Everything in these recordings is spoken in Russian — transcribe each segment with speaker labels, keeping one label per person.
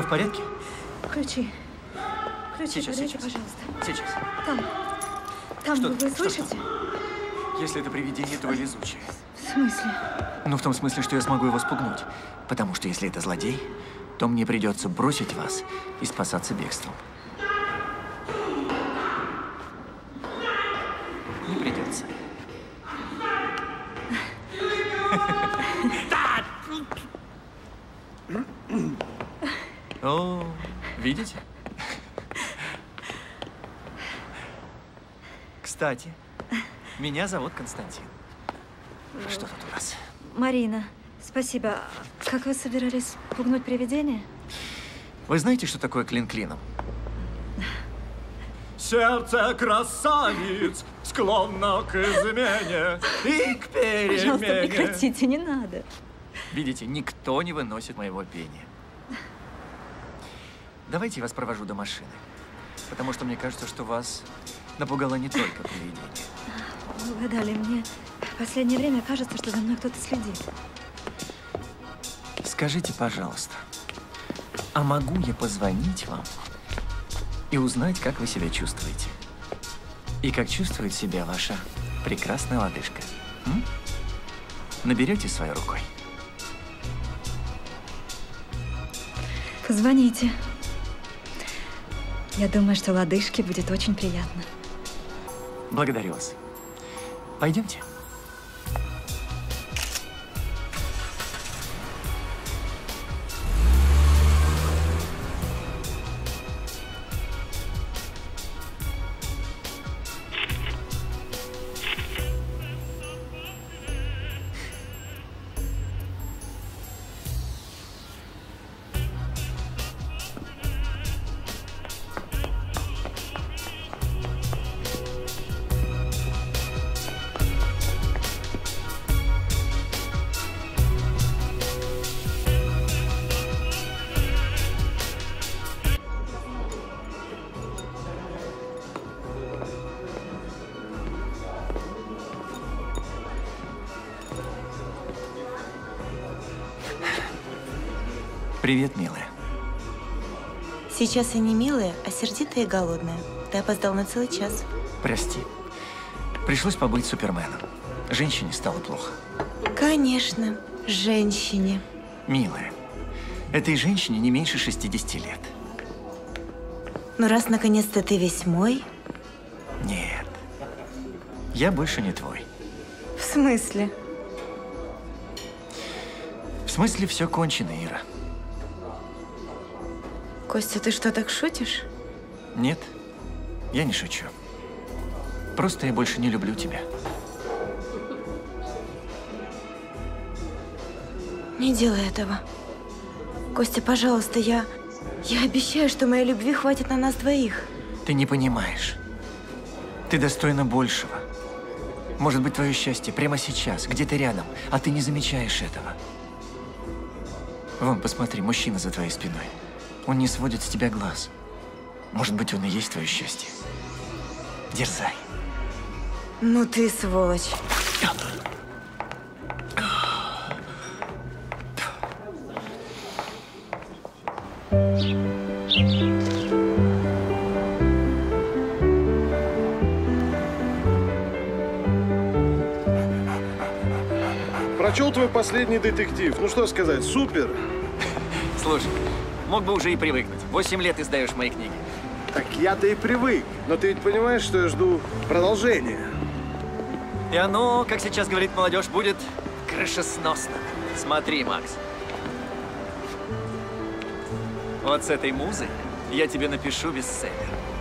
Speaker 1: в порядке?
Speaker 2: Ключи. Ключи,
Speaker 1: Сейчас,
Speaker 2: подайте,
Speaker 1: сейчас.
Speaker 2: пожалуйста.
Speaker 1: Сейчас.
Speaker 2: Там
Speaker 1: Что?
Speaker 2: вы
Speaker 1: Что?
Speaker 2: слышите?
Speaker 1: Если это привидение, то везучее.
Speaker 2: В смысле?
Speaker 1: Ну, в том смысле, что я смогу его спугнуть. Потому что если это злодей, то мне придется бросить вас и спасаться бегством. Не придется. О, видите? Кстати, меня зовут Константин. Что тут у нас?
Speaker 2: Марина, спасибо. Как вы собирались пугнуть привидение?
Speaker 1: Вы знаете, что такое клин клином? Сердце красавиц склонно к измене и к перемене.
Speaker 2: Пожалуйста, прекратите, не надо.
Speaker 1: Видите, никто не выносит моего пения. Давайте я вас провожу до машины. Потому что мне кажется, что вас напугало не только привидение.
Speaker 2: Вы угадали, мне в последнее время кажется, что за мной кто-то следит.
Speaker 1: Скажите, пожалуйста, а могу я позвонить вам и узнать, как вы себя чувствуете? И как чувствует себя ваша прекрасная лодыжка? М? Наберете своей рукой?
Speaker 2: Позвоните. Я думаю, что лодыжке будет очень приятно.
Speaker 1: Благодарю вас. Пойдемте. Привет, милая.
Speaker 3: Сейчас я не милая, а сердитая и голодная. Ты опоздал на целый час.
Speaker 1: Прости. Пришлось побыть Суперменом. Женщине стало плохо.
Speaker 3: Конечно, женщине.
Speaker 1: Милая, этой женщине не меньше 60 лет.
Speaker 3: Но раз наконец-то ты весь мой…
Speaker 1: Нет. Я больше не твой.
Speaker 3: В смысле?
Speaker 1: В смысле, все кончено, Ира.
Speaker 3: Костя, ты что, так шутишь?
Speaker 1: Нет, я не шучу. Просто я больше не люблю тебя.
Speaker 3: Не делай этого. Костя, пожалуйста, я обещаю, что моей любви хватит на нас двоих.
Speaker 1: Ты не понимаешь. Ты достойна большего. Может быть, твое счастье прямо сейчас, где-то рядом, а ты не замечаешь этого. Вон, посмотри, мужчина за твоей спиной. Он не сводит с тебя глаз. Может быть, он и есть твое счастье. Дерзай.
Speaker 3: Ну ты сволочь.
Speaker 4: Прочел твой последний детектив. Ну что сказать, супер.
Speaker 1: Слушай, мог бы уже и привыкнуть. 8 лет издаешь мои книги.
Speaker 4: Так я-то и привык. Но ты ведь понимаешь, что я жду продолжения.
Speaker 1: И оно, как сейчас говорит молодежь, будет крышесносно. Смотри, Макс. Вот с этой музой я тебе напишу бестселлер.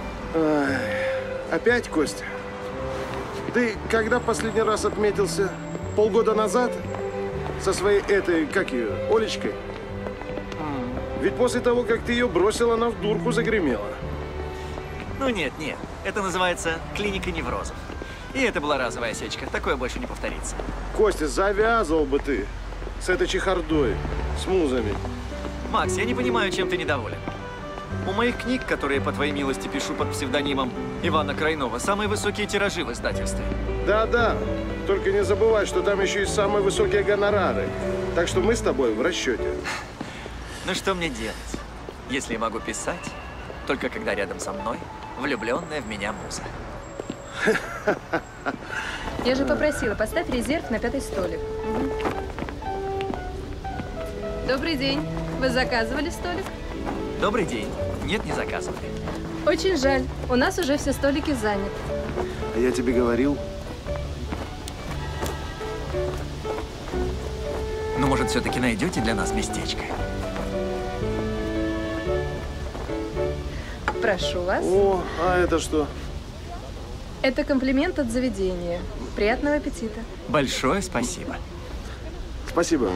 Speaker 4: Опять, Костя? Ты когда последний раз отметился? Полгода назад? Со своей этой, как ее, Олечкой? Ведь после того, как ты ее бросил, она в дурку загремела.
Speaker 1: Ну нет. Это называется клиника неврозов. И это была разовая осечка. Такое больше не повторится.
Speaker 4: Костя, завязывал бы ты с этой чехардой, с музами.
Speaker 1: Макс, я не понимаю, чем ты недоволен. У моих книг, которые, по твоей милости, пишу под псевдонимом Ивана Крайнова, самые высокие тиражи в издательстве.
Speaker 4: Да, только не забывай, что там еще и самые высокие гонорары. Так что мы с тобой в расчете.
Speaker 1: Ну что мне делать? Если я могу писать, только когда рядом со мной влюбленная в меня муза.
Speaker 5: Я же попросила, поставь резерв на 5-й столик. Добрый день. Вы заказывали столик?
Speaker 1: Добрый день. Нет, не заказывали.
Speaker 5: Очень жаль. У нас уже все столики заняты.
Speaker 4: А я тебе говорил.
Speaker 1: Ну, может, все-таки найдете для нас местечко?
Speaker 5: Прошу вас.
Speaker 4: О, а это что?
Speaker 5: Это комплимент от заведения. Приятного аппетита.
Speaker 1: Большое спасибо.
Speaker 4: Спасибо.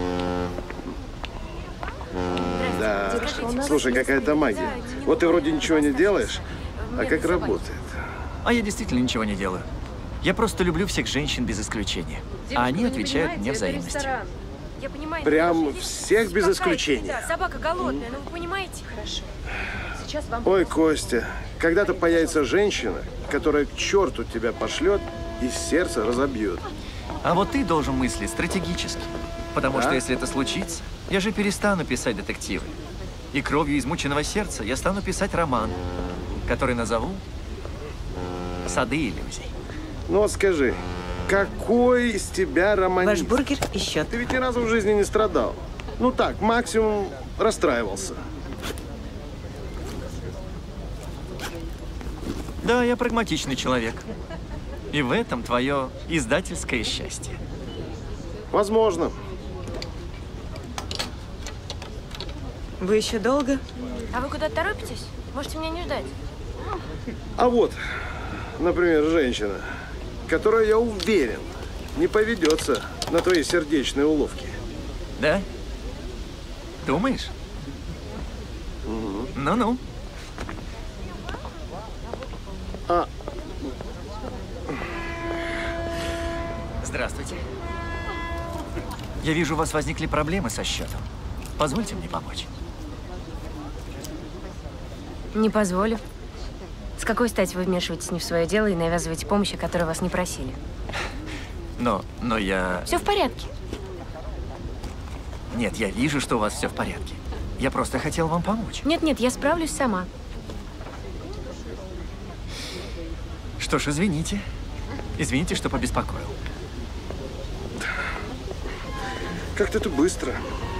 Speaker 4: Да, слушай, какая-то магия. Вот ты вроде ничего не делаешь, а как работает?
Speaker 1: А я действительно ничего не делаю. Я просто люблю всех женщин без исключения. А они отвечают мне взаимностью.
Speaker 6: Я понимаю.
Speaker 4: Прям всех без исключения.
Speaker 6: Да, собака голодная, ну вы понимаете?
Speaker 5: Хорошо. Сейчас вам...
Speaker 4: Ой, Костя, когда-то появится женщина, которая к черту тебя пошлет и сердце разобьет.
Speaker 1: А вот ты должен мыслить стратегически. Потому
Speaker 4: Да?
Speaker 1: что если это случится, я же перестану писать детективы. И кровью измученного сердца я стану писать роман, который назову «Сады иллюзий».
Speaker 4: Ну вот скажи, какой из тебя романист?
Speaker 3: Ваш бургер и счет.
Speaker 4: Ты ведь ни разу в жизни не страдал. Ну так, максимум расстраивался.
Speaker 1: Да, я прагматичный человек. И в этом твое издательское счастье.
Speaker 4: Возможно.
Speaker 3: Вы еще долго?
Speaker 6: А вы куда-то торопитесь? Можете меня не ждать.
Speaker 4: А вот, например, женщина, которая, я уверен, не поведется на твои сердечные уловки.
Speaker 1: Да? Думаешь? Ну-ну.
Speaker 4: А,
Speaker 1: Здравствуйте. Я вижу, у вас возникли проблемы со счетом. Позвольте мне помочь.
Speaker 6: Не позволю. С какой стати вы вмешиваетесь не в свое дело и навязываете помощь, о которой вас не просили?
Speaker 1: Но я...
Speaker 6: Все в порядке.
Speaker 1: Нет, я вижу, что у вас все в порядке. Я просто хотел вам помочь.
Speaker 6: Нет-нет, я справлюсь сама.
Speaker 1: Что ж, извините. Извините, что побеспокоил.
Speaker 4: как-то ты быстро.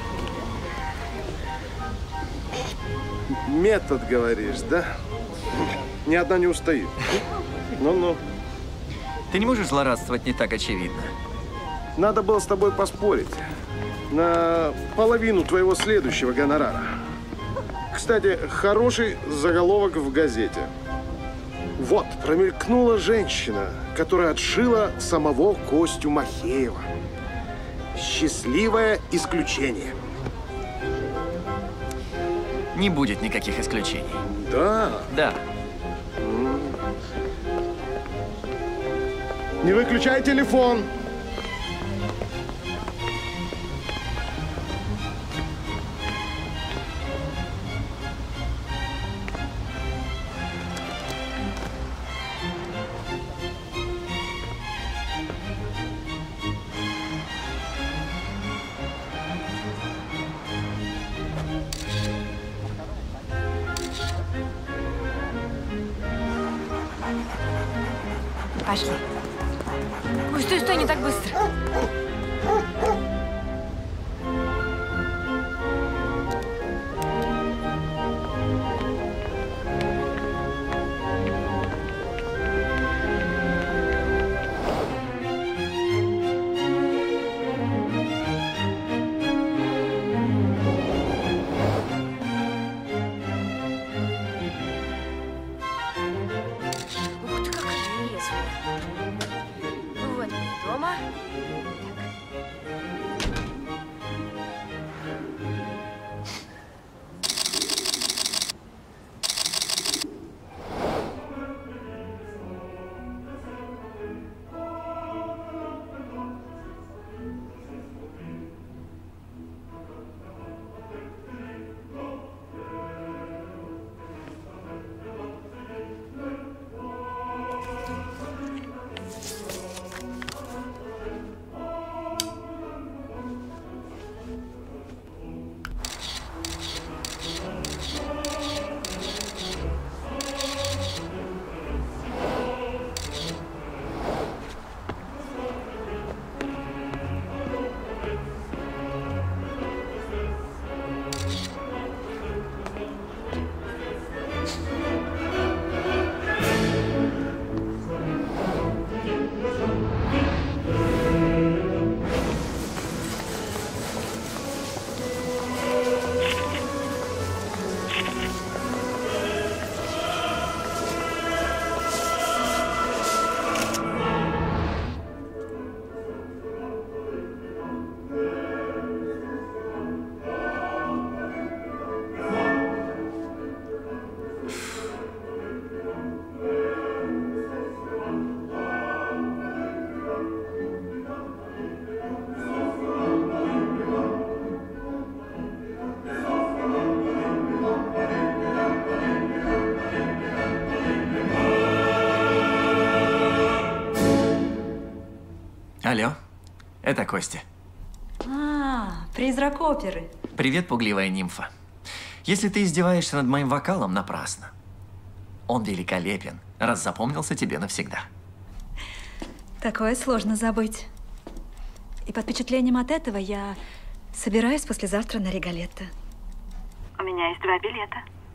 Speaker 4: Метод, говоришь, да? Ни одна не устоит. Ну-ну.
Speaker 1: Ты не можешь злорадствовать не так очевидно.
Speaker 4: Надо было с тобой поспорить на половину твоего следующего гонорара. Кстати, хороший заголовок в газете. Вот, промелькнула женщина, которая отшила самого Костю Махеева. Счастливое исключение.
Speaker 1: Не будет никаких исключений.
Speaker 4: Да.
Speaker 1: Да.
Speaker 4: Не выключай телефон.
Speaker 6: Пошли. Ой, стой, стой, не так быстро. Ух ты, какая резвая. Ну вот, мы дома. Так.
Speaker 1: Алло, это Костя.
Speaker 2: Призрак оперы.
Speaker 1: Привет, пугливая нимфа. Если ты издеваешься над моим вокалом, напрасно. Он великолепен, раз запомнился тебе навсегда.
Speaker 2: Такое сложно забыть. И под впечатлением от этого я собираюсь послезавтра на Риголетто. У меня есть 2 билета.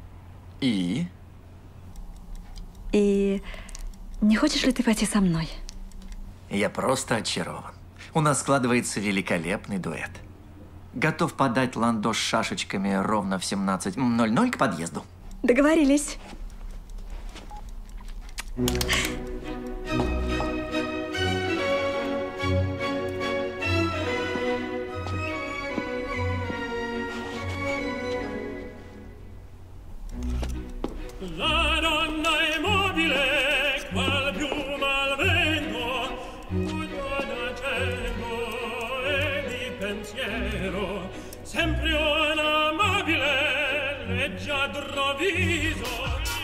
Speaker 2: И не хочешь ли ты пойти со мной?
Speaker 1: Я просто очарован. У нас складывается великолепный дуэт. Готов подать ландо с шашечками ровно в 17:00 к подъезду.
Speaker 2: Договорились.
Speaker 7: La donna immobile, qual piuma al vento, tutta d'accenno e di pensiero, sempre un'amabile, leggiadro viso.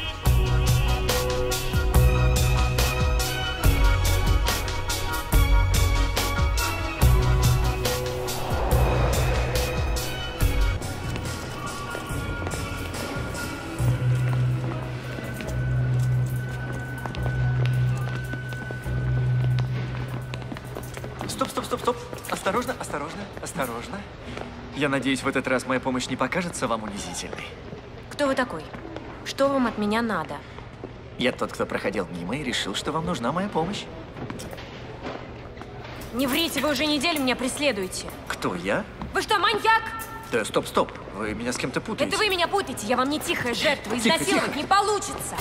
Speaker 1: Стоп. Осторожно, осторожно. Я надеюсь, в этот раз моя помощь не покажется вам унизительной.
Speaker 6: Кто вы такой? Что вам от меня надо?
Speaker 1: Я тот, кто проходил мимо и решил, что вам нужна моя помощь.
Speaker 6: Не врите, вы уже неделю меня преследуете.
Speaker 1: Кто, я?
Speaker 6: Вы что, маньяк?
Speaker 1: Да, стоп. Вы меня с кем-то путаете.
Speaker 6: Это вы меня путаете, я вам не тихая жертва. Изнасиловать не получится.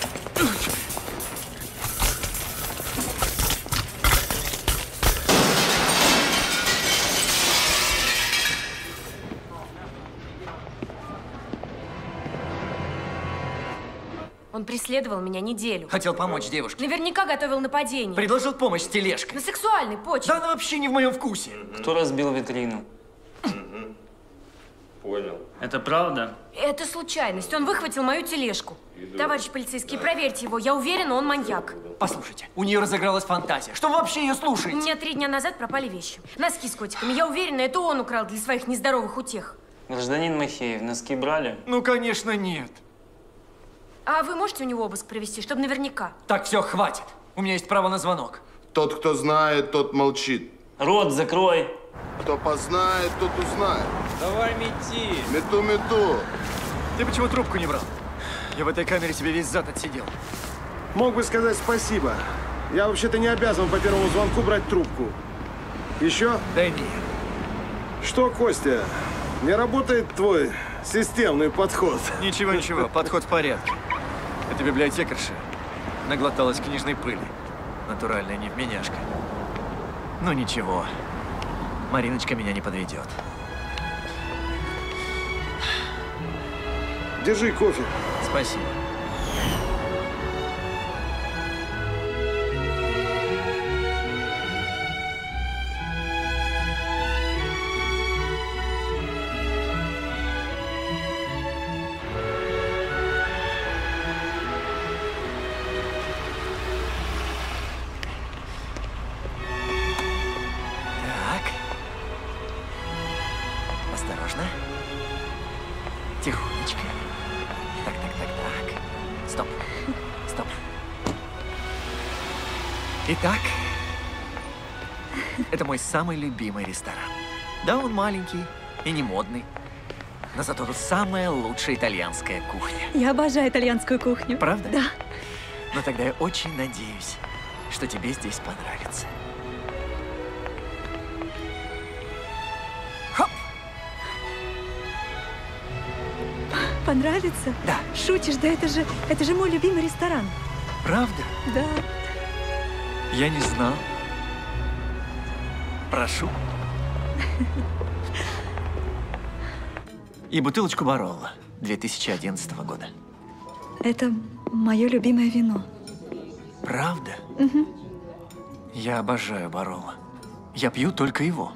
Speaker 6: Он преследовал меня неделю.
Speaker 1: Хотел помочь девушке.
Speaker 6: Наверняка готовил нападение.
Speaker 1: Предложил помощь с тележкой.
Speaker 6: На сексуальной почве.
Speaker 1: Да она вообще не в моем вкусе.
Speaker 8: Кто разбил витрину?
Speaker 9: Понял.
Speaker 8: Это правда?
Speaker 6: Это случайность. Он выхватил мою тележку. Товарищ полицейский, проверьте его. Я уверена, он маньяк.
Speaker 1: Послушайте, у нее разыгралась фантазия. Что вы вообще ее
Speaker 6: У
Speaker 1: слушаете?
Speaker 6: меня 3 дня назад пропали вещи. Носки с котиками. Я уверена, это он украл для своих нездоровых утех.
Speaker 8: Гражданин Махеев, носки брали?
Speaker 1: Ну, конечно, нет.
Speaker 6: А вы можете у него обыск провести, чтобы наверняка?
Speaker 1: Так, все, хватит. У меня есть право на звонок.
Speaker 4: Тот, кто знает, тот молчит.
Speaker 8: Рот закрой!
Speaker 4: Кто познает, тот узнает.
Speaker 9: Давай мети.
Speaker 4: Мету.
Speaker 1: Ты почему трубку не брал? Я в этой камере себе весь зад отсидел.
Speaker 4: Мог бы сказать спасибо. Я вообще-то не обязан по первому звонку брать трубку. Еще?
Speaker 1: Да нет.
Speaker 4: Что, Костя, не работает твой системный подход?
Speaker 1: Ничего, подход в порядке. Это библиотекарша наглоталась книжной пыли. Натуральная невменяшка. Ну ничего, Мариночка меня не подведет.
Speaker 4: Держи кофе.
Speaker 1: Спасибо. Осторожно. Тихонечко. Так. Стоп. Итак, это мой самый любимый ресторан. Да, он маленький и не модный, но зато тут самая лучшая итальянская кухня.
Speaker 2: Я обожаю итальянскую кухню.
Speaker 1: Правда?
Speaker 2: Да.
Speaker 1: Но тогда я очень надеюсь, что тебе здесь понравится. Хоп!
Speaker 2: Понравится?
Speaker 1: Да.
Speaker 2: Шутишь? Да это же мой любимый ресторан.
Speaker 1: Правда?
Speaker 2: Да.
Speaker 1: Я не знал. Прошу. И бутылочку Баролло 2011 года.
Speaker 2: Это мое любимое вино.
Speaker 1: Правда?
Speaker 2: Угу.
Speaker 1: Я обожаю Баролло. Я пью только его.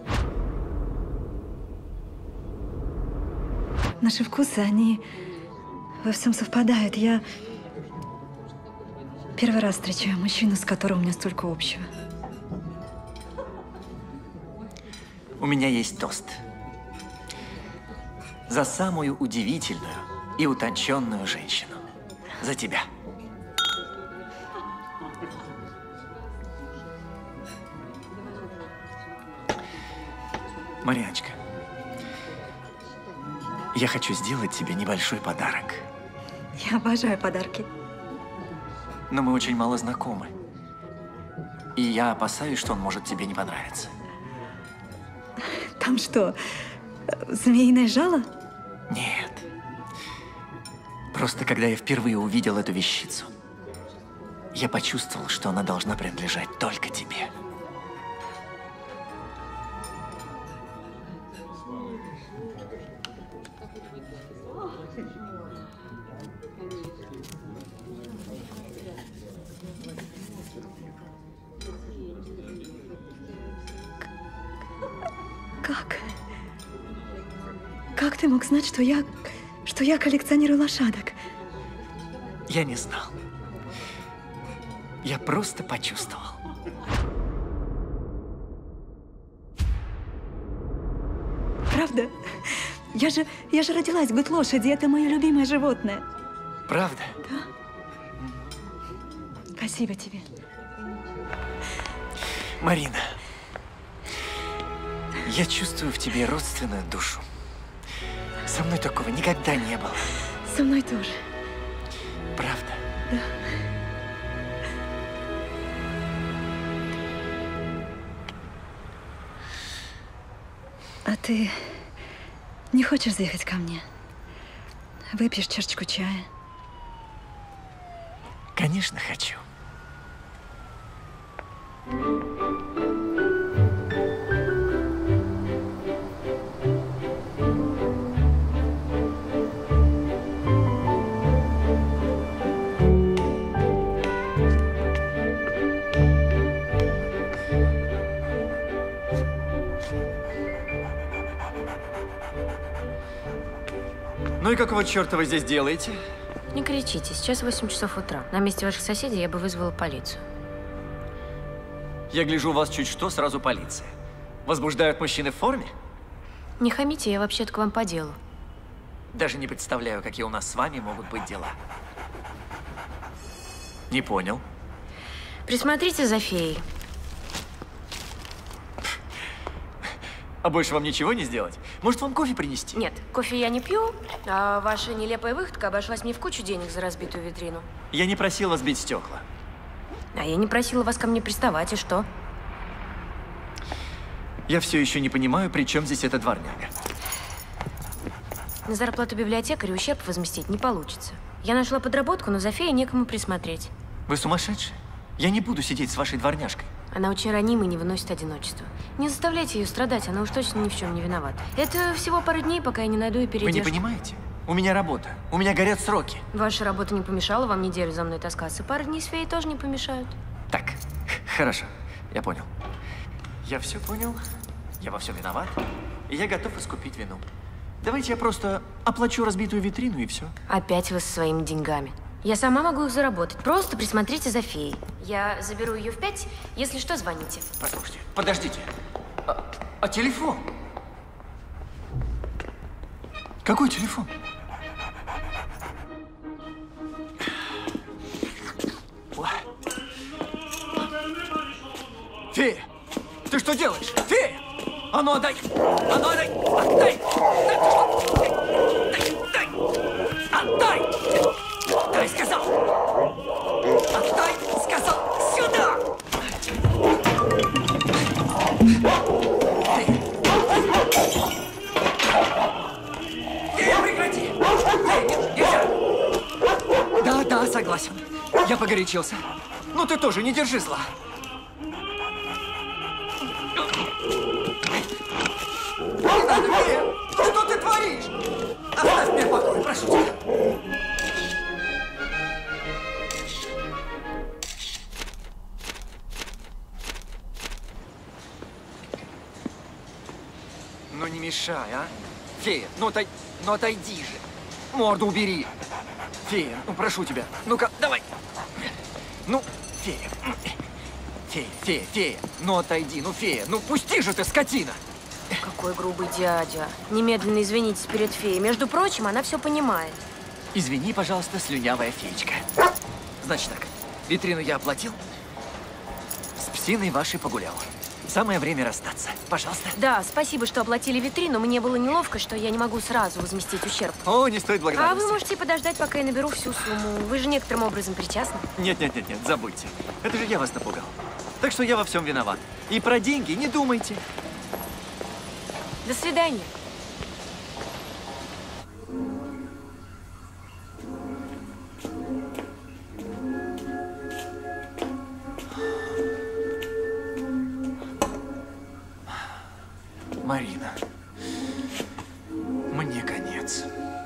Speaker 2: Наши вкусы, они во всем совпадают. Я первый раз встречаю мужчину, с которым у меня столько общего.
Speaker 1: У меня есть тост. За самую удивительную и утонченную женщину. За тебя. Мариночка, я хочу сделать тебе небольшой подарок.
Speaker 2: Я обожаю подарки.
Speaker 1: Но мы очень мало знакомы. И я опасаюсь, что он может тебе не понравиться.
Speaker 2: Там что, змеиное жало?
Speaker 1: Нет. Просто когда я впервые увидел эту вещицу, я почувствовал, что она должна принадлежать только тебе.
Speaker 2: Как ты мог знать, что я коллекционирую лошадок?
Speaker 1: Я не знал. Я просто почувствовал.
Speaker 2: Правда? Я же родилась быть лошади. Это мое любимое животное.
Speaker 1: Правда?
Speaker 2: Да. Спасибо тебе.
Speaker 1: Марина, я чувствую в тебе родственную душу. Со мной такого никогда не было.
Speaker 2: Со мной тоже.
Speaker 1: Правда?
Speaker 2: Да. А ты не хочешь заехать ко мне? Выпьешь чашечку чая?
Speaker 1: Конечно, хочу. Ну и какого черта вы здесь делаете?
Speaker 6: Не кричите, сейчас 8 часов утра. На месте ваших соседей я бы вызвала полицию.
Speaker 1: Я гляжу, у вас чуть что, сразу полиция. Возбуждают мужчины в форме?
Speaker 6: Не хамите, я вообще-то к вам по делу.
Speaker 1: Даже не представляю, какие у нас с вами могут быть дела. Не понял.
Speaker 6: Присмотрите за феей.
Speaker 1: А больше вам ничего не сделать? Может, вам кофе принести?
Speaker 6: Нет, кофе я не пью, а ваша нелепая выходка обошлась мне в кучу денег за разбитую витрину.
Speaker 1: Я не просил вас бить стекла.
Speaker 6: А я не просила вас ко мне приставать, и что?
Speaker 1: Я все еще не понимаю, при чем здесь эта дворняга.
Speaker 6: На зарплату библиотекаря ущерб возместить не получится. Я нашла подработку, но за феей некому присмотреть.
Speaker 1: Вы сумасшедшие? Я не буду сидеть с вашей дворняжкой.
Speaker 6: Она очень ранима и не выносит одиночества. Не заставляйте ее страдать, она уж точно ни в чем не виновата. Это всего пара дней, пока я не найду и передержку.
Speaker 1: Вы не понимаете? У меня работа. У меня горят сроки.
Speaker 6: Ваша работа не помешала вам неделю за мной таскаться. Пара дней с феей тоже не помешают.
Speaker 1: Так, хорошо. Я понял. Я все понял. Я во всем виноват. И я готов искупить вину. Давайте я просто оплачу разбитую витрину и все.
Speaker 6: Опять вы со своими деньгами. Я сама могу их заработать. Просто присмотрите за феей. Я заберу ее в 5. Если что, звоните.
Speaker 1: Послушайте, подождите. А телефон? Какой телефон? Фея! Ты что делаешь? Фея! А ну отдай! А ну отдай! Отдай! Дай! Отдай! Отдай, сказал! Отдай, сказал! Сюда! Фея, прекрати! Фея, нельзя! Да, согласен. Я погорячился. Но ты тоже не держи зла. Не надо, Фея! Что ты творишь? Оставь меня в покое, прошу тебя. Ну не мешай, а? Фея, ну отойди же. Морду убери. Фея, ну прошу тебя. Ну-ка, давай. Ну, Фея. Фея. Ну отойди, ну Фея. Ну пусти же ты, скотина.
Speaker 6: Какой грубый дядя. Немедленно извинитесь перед феей. Между прочим, она все понимает.
Speaker 1: Извини, пожалуйста, слюнявая феечка. Значит так, витрину я оплатил, с псиной вашей погулял. Самое время расстаться. Пожалуйста.
Speaker 6: Да, спасибо, что оплатили витрину. Мне было неловко, что я не могу сразу возместить ущерб.
Speaker 1: О, не стоит благодарности.
Speaker 6: А вы можете подождать, пока я наберу всю сумму. Вы же некоторым образом причастны.
Speaker 1: Нет, забудьте. Это же я вас напугал. Так что я во всем виноват. И про деньги не думайте.
Speaker 6: До свидания.
Speaker 1: Марина, мне конец.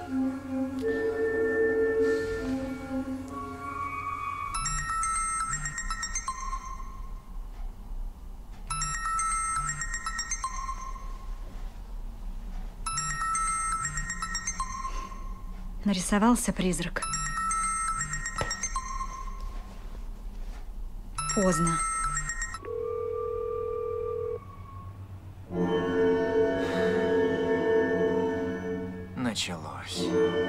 Speaker 2: Нарисовался призрак. Поздно.
Speaker 1: Началось.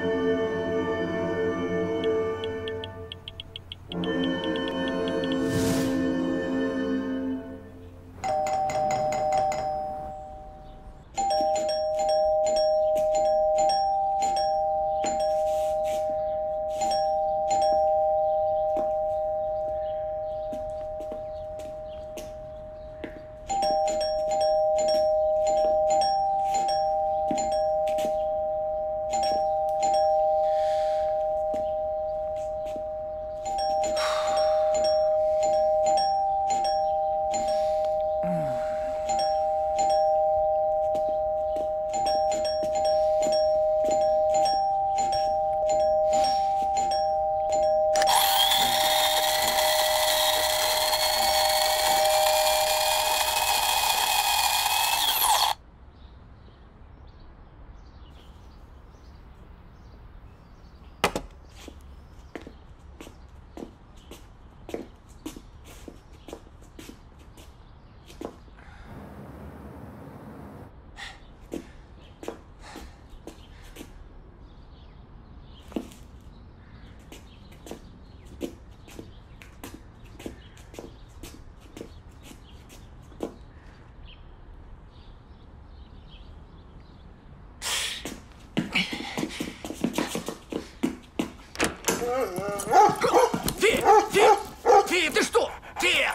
Speaker 1: Фея, ты что? Фея!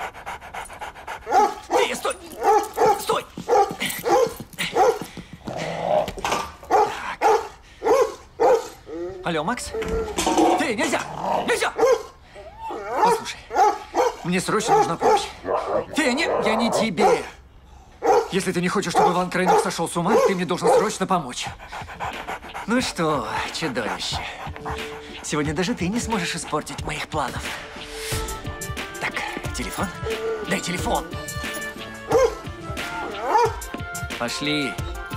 Speaker 1: Фея, стой! Стой! Так. Алло, Макс? Фея, нельзя! Нельзя! Послушай, мне срочно нужна помощь. Фея, нет, я не тебе. Если ты не хочешь, чтобы Иван Крайнов сошел с ума, ты мне должен срочно помочь. Ну что, чудовище, сегодня даже ты не сможешь испортить моих планов. Так, телефон? Дай телефон. Пошли.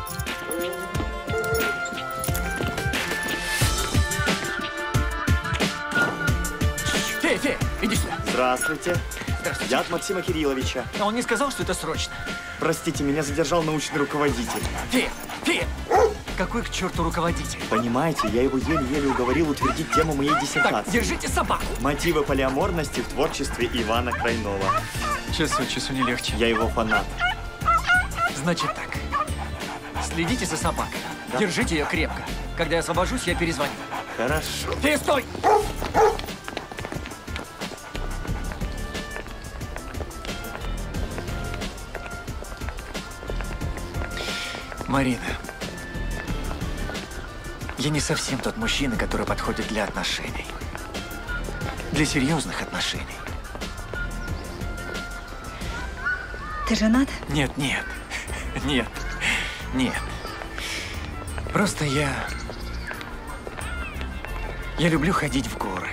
Speaker 1: Фея, иди сюда.
Speaker 9: Здравствуйте.
Speaker 1: Здравствуйте.
Speaker 9: Я от Максима Кирилловича.
Speaker 1: А он не сказал, что это срочно?
Speaker 9: Простите, меня задержал научный руководитель.
Speaker 1: Фея! Какой к черту руководитель?
Speaker 9: Понимаете, я его еле-еле уговорил утвердить тему моей диссертации.
Speaker 1: Так, держите собаку!
Speaker 9: Мотивы полиаморности в творчестве Ивана Крайнова.
Speaker 1: Час от часу не легче.
Speaker 9: Я его фанат.
Speaker 1: Значит так, следите за собакой. Да? Держите ее крепко. Когда я освобожусь, я перезвоню.
Speaker 9: Хорошо.
Speaker 1: Фея, стой! Марина, я не совсем тот мужчина, который подходит для отношений. Для серьезных отношений.
Speaker 2: Ты женат?
Speaker 1: Нет. Просто я люблю ходить в горы.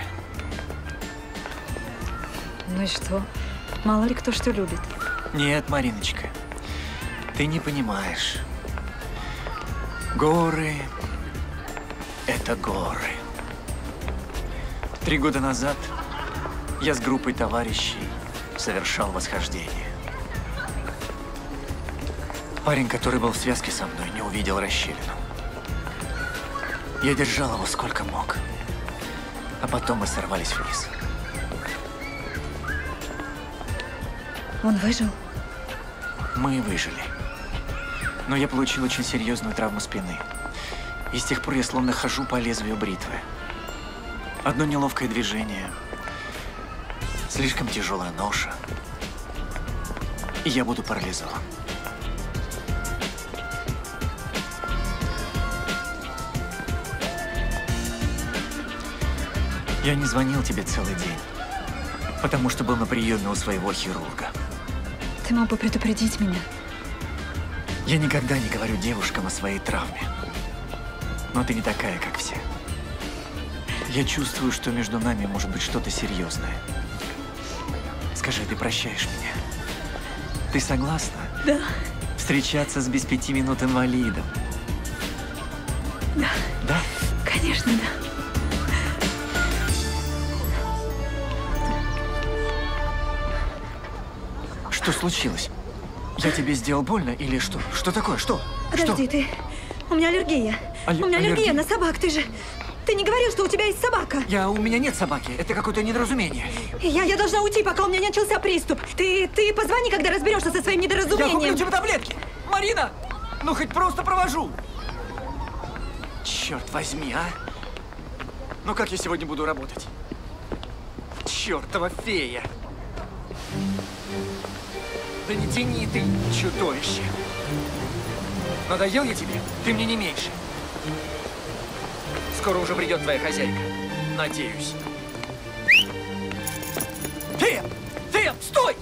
Speaker 2: Ну и что? Мало ли кто что любит.
Speaker 1: Нет, Мариночка, ты не понимаешь. Горы – это горы. 3 года назад я с группой товарищей совершал восхождение. Парень, который был в связке со мной, не увидел расщелину. Я держал его сколько мог. А потом мы сорвались вниз.
Speaker 2: Он выжил?
Speaker 1: Мы выжили. Но я получил очень серьезную травму спины. И с тех пор я словно хожу по лезвию бритвы. Одно неловкое движение, слишком тяжелая ноша, и я буду парализован. Я не звонил тебе целый день, потому что был на приеме у своего хирурга.
Speaker 2: Ты мог бы предупредить меня.
Speaker 1: Я никогда не говорю девушкам о своей травме. Но ты не такая, как все. Я чувствую, что между нами может быть что-то серьезное. Скажи, ты прощаешь меня? Ты согласна?
Speaker 2: Да.
Speaker 1: Встречаться с без 5 минут инвалидом?
Speaker 2: Да.
Speaker 1: Да?
Speaker 2: Конечно, да.
Speaker 1: Что случилось? Я тебе сделал больно или что? Что такое? Что?
Speaker 2: Подожди,
Speaker 1: что?
Speaker 2: ты... У меня аллергия. У меня аллергия на собак. Ты же... Ты не говорил, что у тебя есть собака.
Speaker 1: У меня нет собаки. Это какое-то недоразумение.
Speaker 2: Я должна уйти, пока у меня не начался приступ. Ты позвони, когда разберешься со своим недоразумением.
Speaker 1: Я куплю тебе таблетки. Марина! Ну, хоть просто провожу. Черт возьми, а? Ну, как я сегодня буду работать? Чертова фея! Да не тяни ты, чудовище! Надоел я тебе? Ты мне не меньше. Скоро уже придет твоя хозяйка. Надеюсь. Фея! Фея, стой!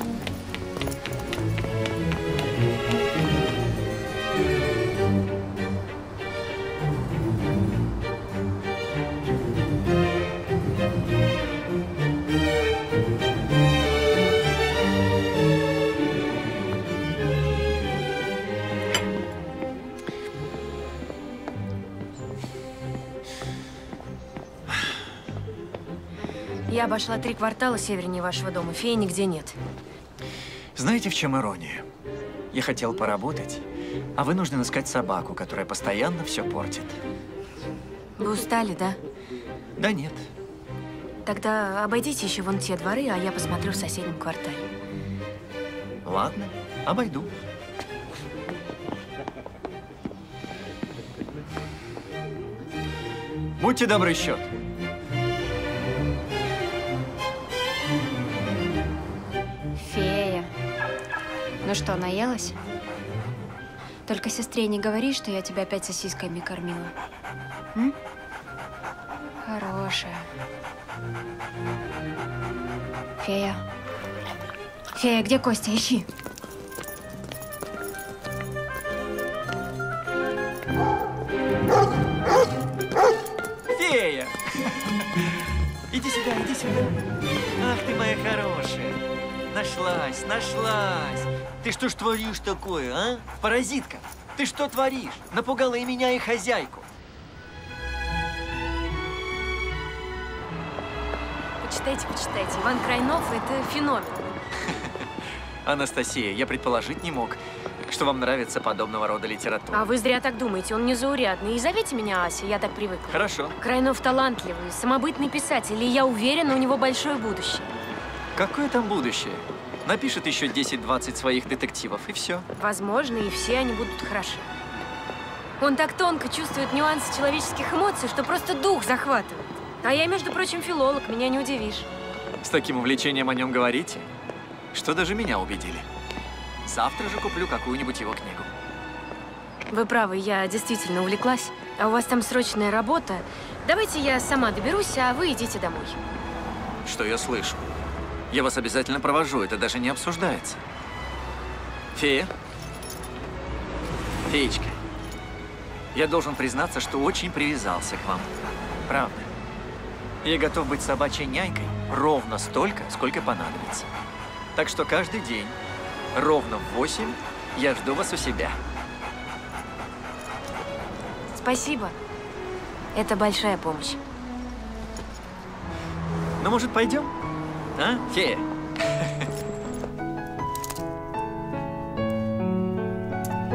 Speaker 6: Я обошла 3 квартала севернее вашего дома. Феи нигде нет.
Speaker 1: Знаете, в чем ирония? Я хотел поработать, а вынужден искать собаку, которая постоянно все портит.
Speaker 6: Вы устали, да?
Speaker 1: Да нет.
Speaker 6: Тогда обойдите еще вон те дворы, а я посмотрю в соседнем квартале.
Speaker 1: Ладно, обойду. Будьте добры, счет.
Speaker 10: Фея. Ну что, наелась? Только сестре не говори, что я тебя опять сосисками кормила. М? Хорошая. Фея. Фея, где Костя? Ищи.
Speaker 1: Фея! Иди сюда, иди сюда. Ах ты моя хорошая. Нашлась, нашлась. Ты что ж творишь такое, а? Паразитка, ты что творишь? Напугала и меня, и хозяйку.
Speaker 6: Почитайте, почитайте. Иван Крайнов – это феномен.
Speaker 1: Анастасия, я предположить не мог, что вам нравится подобного рода литература.
Speaker 6: А вы зря так думаете, он незаурядный. И зовите меня Ася, я так привыкла.
Speaker 1: Хорошо.
Speaker 6: Крайнов талантливый, самобытный писатель, и я уверена, у него большое будущее.
Speaker 1: Какое там будущее? Напишет еще 10-20 своих детективов, и все.
Speaker 6: Возможно, и все они будут хороши. Он так тонко чувствует нюансы человеческих эмоций, что просто дух захватывает. А я, между прочим, филолог, меня не удивишь.
Speaker 1: С таким увлечением о нем говорите, что даже меня убедили. Завтра же куплю какую-нибудь его книгу.
Speaker 6: Вы правы, я действительно увлеклась. А у вас там срочная работа. Давайте я сама доберусь, а вы идите домой.
Speaker 1: Что я слышу? Я вас обязательно провожу, это даже не обсуждается. Фея? Феечка, я должен признаться, что очень привязался к вам. Правда. Я готов быть собачьей нянькой ровно столько, сколько понадобится. Так что каждый день, ровно в 8, я жду вас у себя.
Speaker 6: Спасибо. Это большая помощь.
Speaker 1: Ну, может, пойдем? А, фея?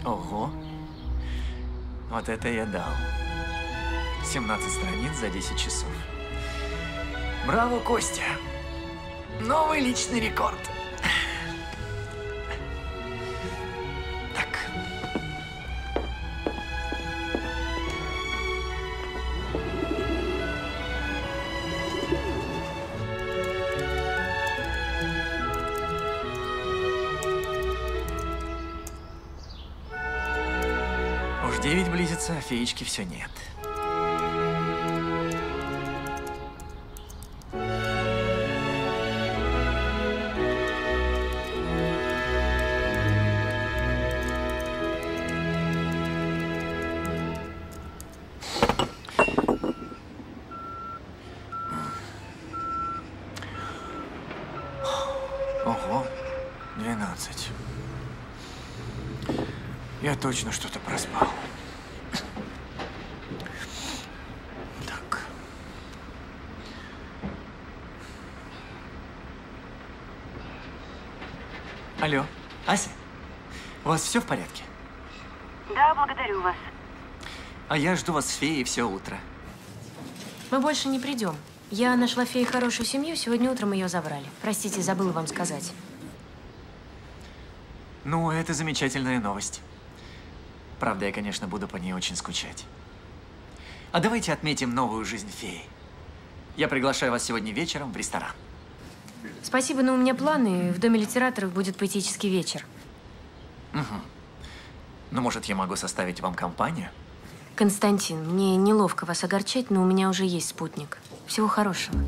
Speaker 1: Ого. Вот это я дал. 17 страниц за 10 часов. Браво, Костя. Новый личный рекорд. Так. Уж 9 близится, а феечки все нет. Ого, 12. Я точно что-то проспал. Так. Алло, Ася, у вас все в порядке?
Speaker 11: Да, благодарю вас.
Speaker 1: А я жду вас с феей все утро.
Speaker 6: Мы больше не придем. Я нашла фее хорошую семью, сегодня утром ее забрали. Простите, забыла вам сказать.
Speaker 1: Ну, это замечательная новость. Правда, я, конечно, буду по ней очень скучать. А давайте отметим новую жизнь феи. Я приглашаю вас сегодня вечером в ресторан.
Speaker 6: Спасибо, но у меня планы. В Доме литераторов будет поэтический вечер.
Speaker 1: Угу. Ну, может, я могу составить вам компанию?
Speaker 6: Константин, мне неловко вас огорчать, но у меня уже есть спутник. Всего хорошего.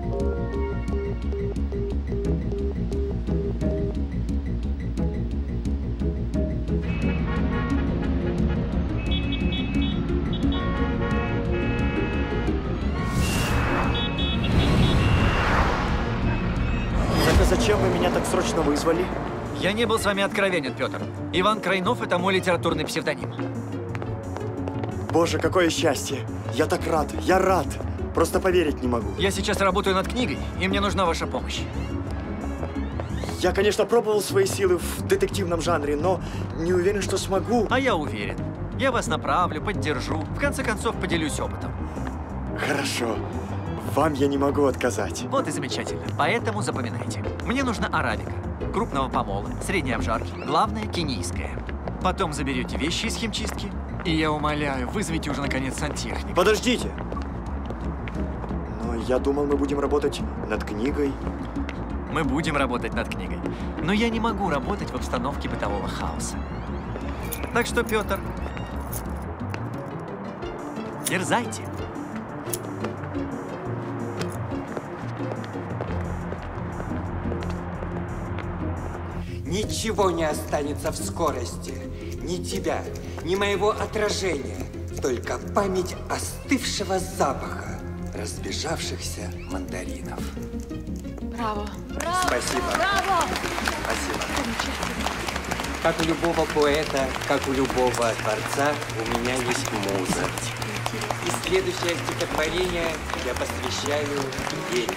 Speaker 9: Так а зачем вы меня так срочно вызвали?
Speaker 1: Я не был с вами откровенен, Петр. Иван Крайнов – это мой литературный псевдоним.
Speaker 9: Боже, какое счастье! Я так рад, я рад! Просто поверить не могу.
Speaker 1: Я сейчас работаю над книгой, и мне нужна ваша помощь.
Speaker 9: Я, конечно, пробовал свои силы в детективном жанре, но не уверен, что смогу.
Speaker 1: А я уверен. Я вас направлю, поддержу. В конце концов, поделюсь опытом.
Speaker 9: Хорошо. Вам я не могу отказать.
Speaker 1: Вот и замечательно. Поэтому запоминайте. Мне нужна арабика. Крупного помола, средней обжарки. Главное, кенийская. Потом заберете вещи из химчистки. И я умоляю, вызовите уже, наконец, сантехника.
Speaker 9: Подождите! Но я думал, мы будем работать над книгой.
Speaker 1: Мы будем работать над книгой. Но я не могу работать в обстановке бытового хаоса. Так что, Петр, дерзайте.
Speaker 12: Ничего не останется в скорости. Ни тебя, ни моего отражения. Только память остывшего запаха разбежавшихся мандаринов.
Speaker 5: Браво! Браво!
Speaker 12: Спасибо.
Speaker 5: Браво!
Speaker 12: Спасибо. Как у любого поэта, как у любого творца, у меня есть муза. И следующее стихотворение я посвящаю ей.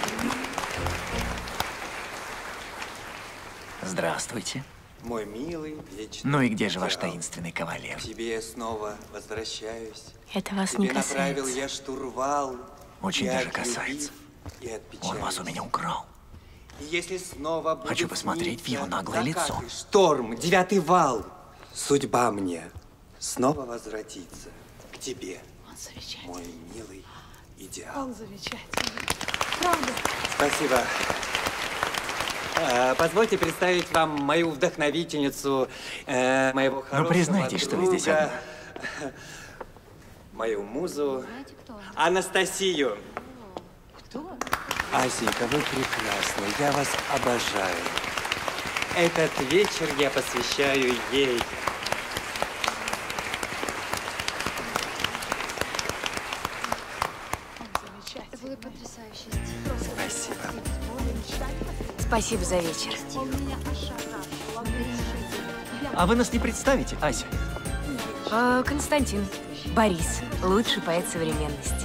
Speaker 1: Здравствуйте.
Speaker 12: Мой милый, вечный.
Speaker 1: Ну и где же ваш таинственный кавалер?
Speaker 12: К тебе я снова возвращаюсь.
Speaker 6: Это вас
Speaker 12: тебе
Speaker 6: не касается.
Speaker 12: Направил я штурвал.
Speaker 1: Очень
Speaker 12: и
Speaker 1: даже
Speaker 12: отлюбив,
Speaker 1: касается.
Speaker 12: И отпечаюсь.
Speaker 1: Он вас у меня украл.
Speaker 12: И если снова будет
Speaker 1: Хочу посмотреть в его наглое
Speaker 12: закаты,
Speaker 1: лицо.
Speaker 12: Шторм, 9-й вал. Судьба мне снова возвратиться к тебе.
Speaker 5: Он замечательный.
Speaker 12: Мой милый идеал.
Speaker 5: Он замечательный. Правда?
Speaker 12: Спасибо. Позвольте представить вам мою вдохновительницу, моего хорошего
Speaker 1: Ну, признайтесь, что вы здесь
Speaker 12: друга, мою музу, Анастасию.
Speaker 5: Кто?
Speaker 12: Асенька, вы прекрасны, я вас обожаю. Этот вечер я посвящаю ей.
Speaker 5: Вы потрясающий.
Speaker 12: Спасибо.
Speaker 6: Спасибо за вечер.
Speaker 1: А вы нас не представите, Ася?
Speaker 6: Константин. Борис. Лучший поэт современности.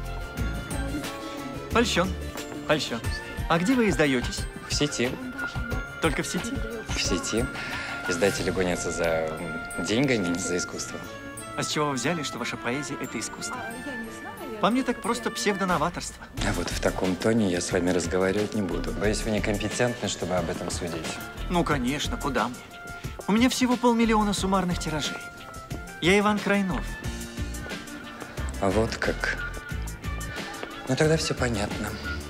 Speaker 1: Польщен. Польщен. А где вы издаетесь?
Speaker 13: В сети.
Speaker 1: Только в сети?
Speaker 13: В сети.
Speaker 12: Издатели гонятся за деньгами, не за искусством.
Speaker 1: А с чего вы взяли, что ваша поэзия – это искусство? По мне так просто псевдоноваторство.
Speaker 12: А вот в таком тоне я с вами разговаривать не буду. Боюсь, вы некомпетентны, чтобы об этом судить.
Speaker 1: Ну, конечно, куда мне? У меня всего 500 000 суммарных тиражей. Я Иван Крайнов.
Speaker 12: А вот как. Ну, тогда все понятно.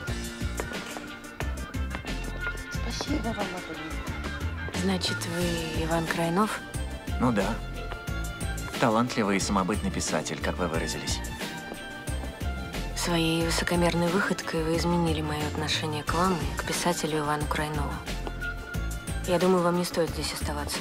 Speaker 10: Спасибо вам, Апулина. Значит, вы Иван Крайнов?
Speaker 1: Ну да. Талантливый и самобытный писатель, как вы выразились.
Speaker 6: Своей высокомерной выходкой вы изменили мое отношение к вам и к писателю Ивану Крайнову. Я думаю, вам не стоит здесь оставаться.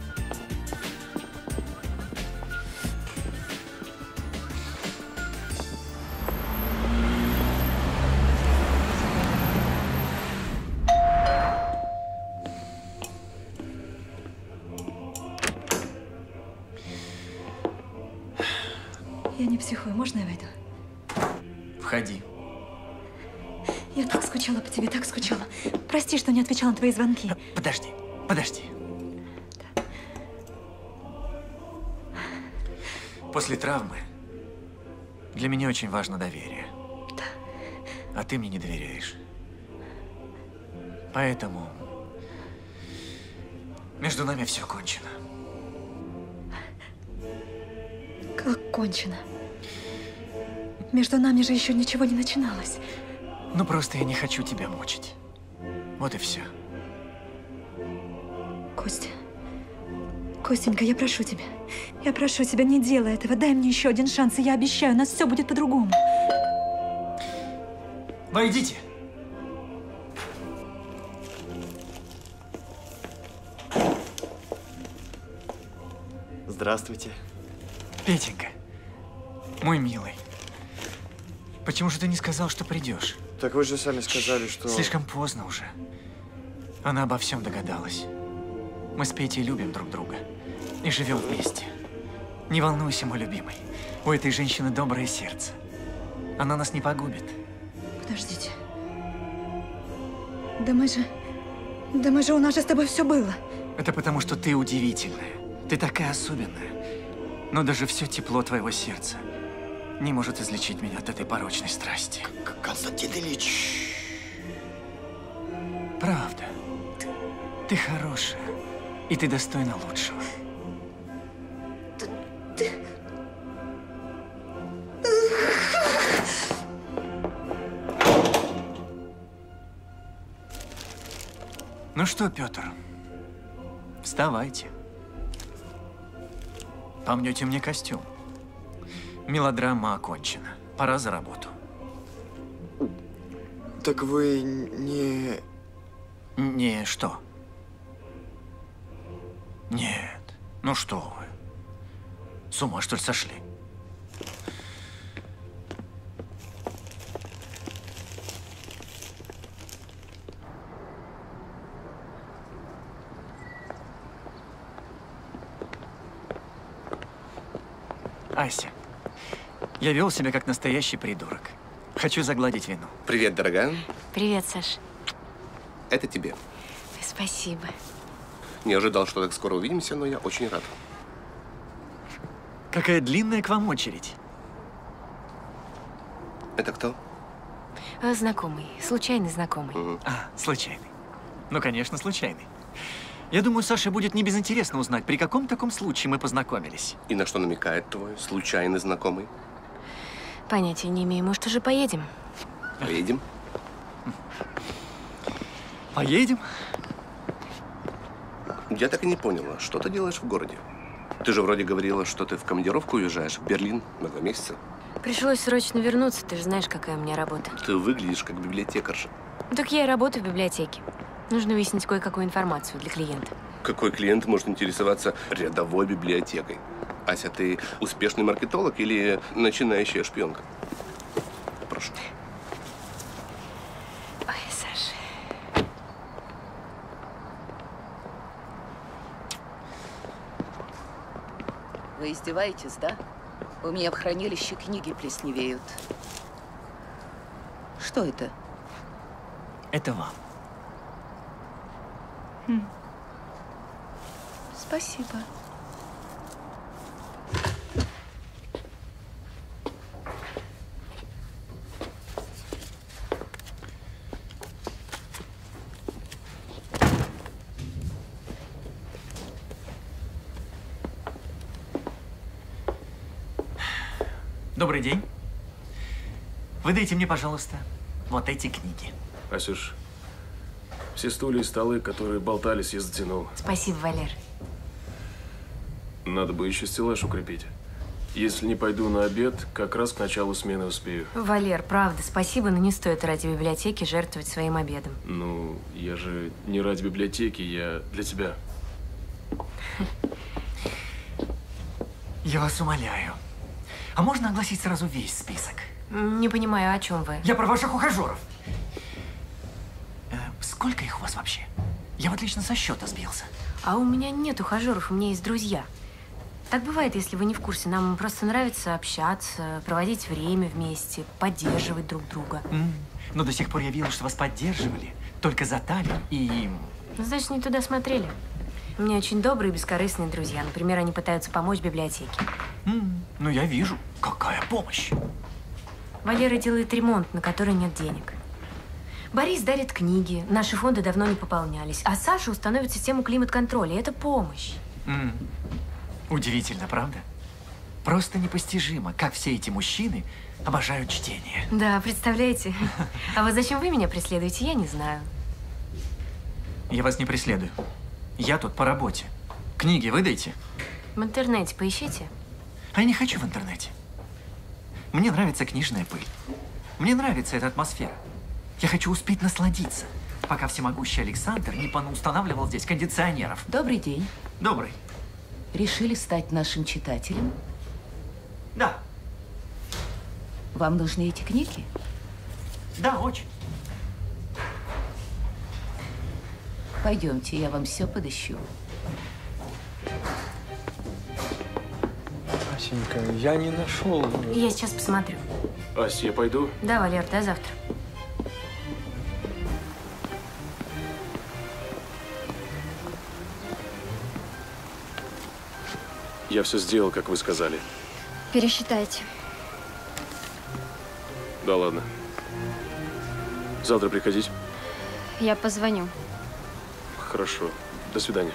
Speaker 2: Я не психую, можно я войду?
Speaker 1: Входи.
Speaker 2: Я так скучала по тебе, так скучала. Прости, что не отвечала на твои звонки.
Speaker 1: Подожди, подожди. После травмы для меня очень важно доверие.
Speaker 2: Да.
Speaker 1: А ты мне не доверяешь. Поэтому между нами все кончено.
Speaker 2: Как кончено? Между нами же еще ничего не начиналось.
Speaker 1: Ну, просто я не хочу тебя мучить. Вот и все.
Speaker 2: Костя. Костенька, я прошу тебя. Я прошу тебя, не делай этого. Дай мне еще один шанс, и я обещаю, у нас все будет по-другому.
Speaker 1: Войдите.
Speaker 9: Здравствуйте.
Speaker 1: Петенька, мой милый, почему же ты не сказал, что придешь?
Speaker 4: Так вы же сами сказали, что…
Speaker 1: Слишком поздно уже. Она обо всем догадалась. Мы с Петей любим друг друга и живем вместе. Не волнуйся, мой любимый. У этой женщины доброе сердце. Она нас не погубит.
Speaker 2: Подождите. Да мы же у нас же с тобой все было.
Speaker 1: Это потому, что ты удивительная. Ты такая особенная. Но даже все тепло твоего сердца не может излечить меня от этой порочной страсти.
Speaker 9: Константин Ильич.
Speaker 1: Правда. Ты хорошая. И ты достойна лучшего. Ну что, Петр, вставайте. Помнете мне костюм? Мелодрама окончена. Пора за работу.
Speaker 9: Так вы не…
Speaker 1: Не что? Нет. Ну что вы? С ума, что ли, сошли? Ася, я вел себя как настоящий придурок. Хочу загладить вину.
Speaker 13: Привет, дорогая.
Speaker 6: Привет, Саш.
Speaker 13: Это тебе.
Speaker 6: Спасибо.
Speaker 13: Не ожидал, что так скоро увидимся, но я очень рад.
Speaker 1: Какая длинная к вам очередь.
Speaker 13: Это кто?
Speaker 6: Знакомый. Случайный знакомый.
Speaker 1: А, случайный. Ну, конечно, случайный. Я думаю, Саше будет не безинтересно узнать, при каком таком случае мы познакомились.
Speaker 13: И на что намекает твой случайный знакомый?
Speaker 6: Понятия не имею. Может, уже поедем?
Speaker 13: Поедем.
Speaker 1: Поедем?
Speaker 13: Я так и не поняла, что ты делаешь в городе? Ты же вроде говорила, что ты в командировку уезжаешь в Берлин на 2 месяца.
Speaker 6: Пришлось срочно вернуться. Ты же знаешь, какая у меня работа.
Speaker 13: Ты выглядишь как библиотекарша.
Speaker 6: Так я и работаю в библиотеке. Нужно выяснить кое-какую информацию для клиента.
Speaker 13: Какой клиент может интересоваться рядовой библиотекой? Ася, ты успешный маркетолог или начинающая шпионка? Прошу.
Speaker 6: Ой, Саша.
Speaker 14: Вы издеваетесь, да? У меня в хранилище книги плесневеют. Что это?
Speaker 1: Это вам.
Speaker 14: Спасибо.
Speaker 1: Добрый день. Выдайте мне, пожалуйста, вот эти книги.
Speaker 15: Асюш, все стулья и столы, которые болтались, я затянул.
Speaker 6: Спасибо, Валер.
Speaker 15: Надо бы еще стеллаж укрепить. Если не пойду на обед, как раз к началу смены успею.
Speaker 6: Валер, правда, спасибо, но не стоит ради библиотеки жертвовать своим обедом.
Speaker 15: Ну, я же не ради библиотеки, я для тебя.
Speaker 1: Я вас умоляю. А можно огласить сразу весь список?
Speaker 6: Не понимаю, о чем вы?
Speaker 1: Я про ваших ухажеров. Сколько их у вас вообще? Я вот лично со счета сбился.
Speaker 6: А у меня нет ухажеров, у меня есть друзья. Так бывает, если вы не в курсе. Нам просто нравится общаться, проводить время вместе, поддерживать друг друга.
Speaker 1: Но до сих пор я видел, что вас поддерживали только за талию и…
Speaker 6: Ну, значит, не туда смотрели. У меня очень добрые и бескорыстные друзья. Например, они пытаются помочь библиотеке.
Speaker 1: Ну, я вижу. Какая помощь?
Speaker 6: Валера делает ремонт, на который нет денег. Борис дарит книги. Наши фонды давно не пополнялись. А Саша установит систему климат-контроля. Это помощь.
Speaker 1: Удивительно, правда? Просто непостижимо, как все эти мужчины обожают чтение.
Speaker 6: Да, представляете? А вот зачем вы меня преследуете, я не знаю.
Speaker 1: Я вас не преследую. Я тут по работе. Книги выдайте.
Speaker 6: В интернете поищите.
Speaker 1: А я не хочу в интернете. Мне нравится книжная пыль. Мне нравится эта атмосфера. Я хочу успеть насладиться, пока всемогущий Александр не понаустанавливал здесь кондиционеров.
Speaker 14: Добрый день.
Speaker 1: Добрый.
Speaker 14: Решили стать нашим читателем?
Speaker 1: Да.
Speaker 14: Вам нужны эти книги?
Speaker 1: Да, очень.
Speaker 14: Пойдемте, я вам все подыщу.
Speaker 12: Асенька, я не нашел.
Speaker 6: Я сейчас посмотрю.
Speaker 15: Ась, я пойду?
Speaker 6: Да, Валер, до завтра.
Speaker 15: Я все сделал, как вы сказали.
Speaker 10: Пересчитайте.
Speaker 15: Да ладно. Завтра приходить?
Speaker 10: Я позвоню.
Speaker 15: Хорошо. До свидания.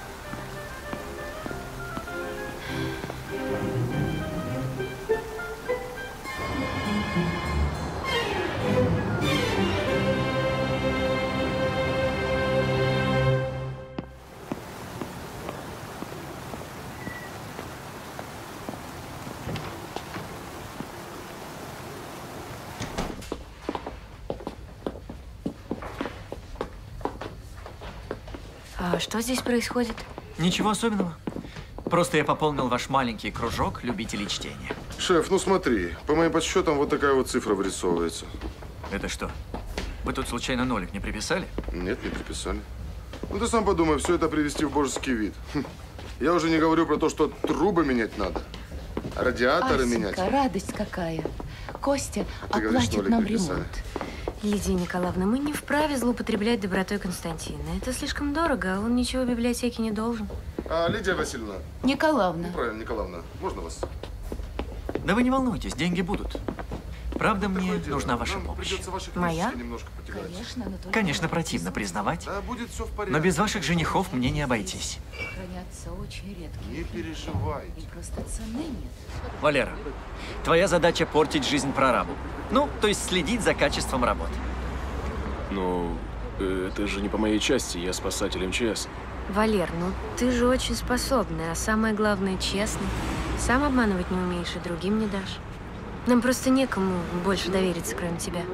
Speaker 6: А что здесь происходит?
Speaker 1: Ничего особенного. Просто я пополнил ваш маленький кружок любителей чтения.
Speaker 4: Шеф, ну смотри, по моим подсчетам вот такая вот цифра вырисовывается.
Speaker 1: Это что? Вы тут случайно нолик не приписали?
Speaker 4: Нет, не приписали. Ну ты сам подумай, все это привести в божеский вид. Я уже не говорю про то, что трубы менять надо, а радиаторы менять.
Speaker 14: Радость какая. Костя
Speaker 4: Ты говоришь,
Speaker 14: оплатит
Speaker 4: нолик
Speaker 14: нам
Speaker 4: приписали.
Speaker 14: ремонт.
Speaker 6: Лидия Николаевна, мы не вправе злоупотреблять добротой Константина. Это слишком дорого, а он ничего библиотеке не должен.
Speaker 4: А, Лидия Васильевна.
Speaker 14: Николаевна.
Speaker 4: Ну, правильно, Николаевна. Можно вас?
Speaker 1: Да вы не волнуйтесь, деньги будут. Правда, мне нужна ваша помощь.
Speaker 6: Моя?
Speaker 14: Конечно, но только
Speaker 1: Конечно, противно признавать,
Speaker 4: Да, будет все в порядке.
Speaker 1: но без ваших женихов мне не обойтись.
Speaker 14: хранятся очень редкие.
Speaker 4: Не переживай.
Speaker 14: И просто цены нет.
Speaker 1: Валера, твоя задача портить жизнь прорабу. Ну, то есть следить за качеством работы.
Speaker 15: Ну, это же не по моей части, я спасатель МЧС.
Speaker 6: Валер, ну ты же очень способный, а самое главное, честный. Сам обманывать не умеешь и другим не дашь. Нам просто некому больше довериться, кроме тебя.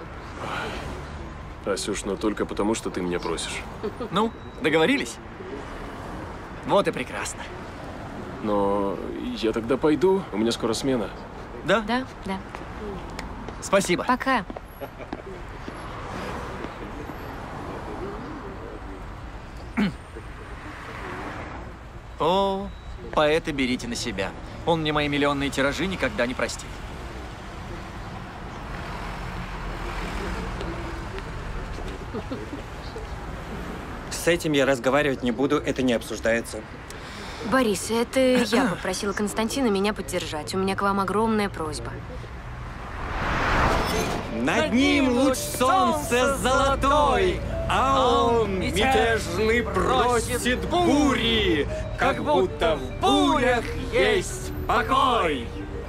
Speaker 15: Асюш, но только потому, что ты меня просишь.
Speaker 1: Ну, договорились? Вот и прекрасно.
Speaker 15: Но я тогда пойду, у меня скоро смена.
Speaker 1: Да?
Speaker 6: Да, да.
Speaker 1: Спасибо.
Speaker 6: Пока.
Speaker 1: О, поэта берите на себя. Он мне мои миллионные тиражи никогда не простит.
Speaker 12: этим я разговаривать не буду, это не обсуждается.
Speaker 6: Борис, это я попросила Константина меня поддержать. У меня к вам огромная просьба.
Speaker 12: Над ним луч солнца золотой, а он мятежный бросит бури, как будто в бурях есть покой.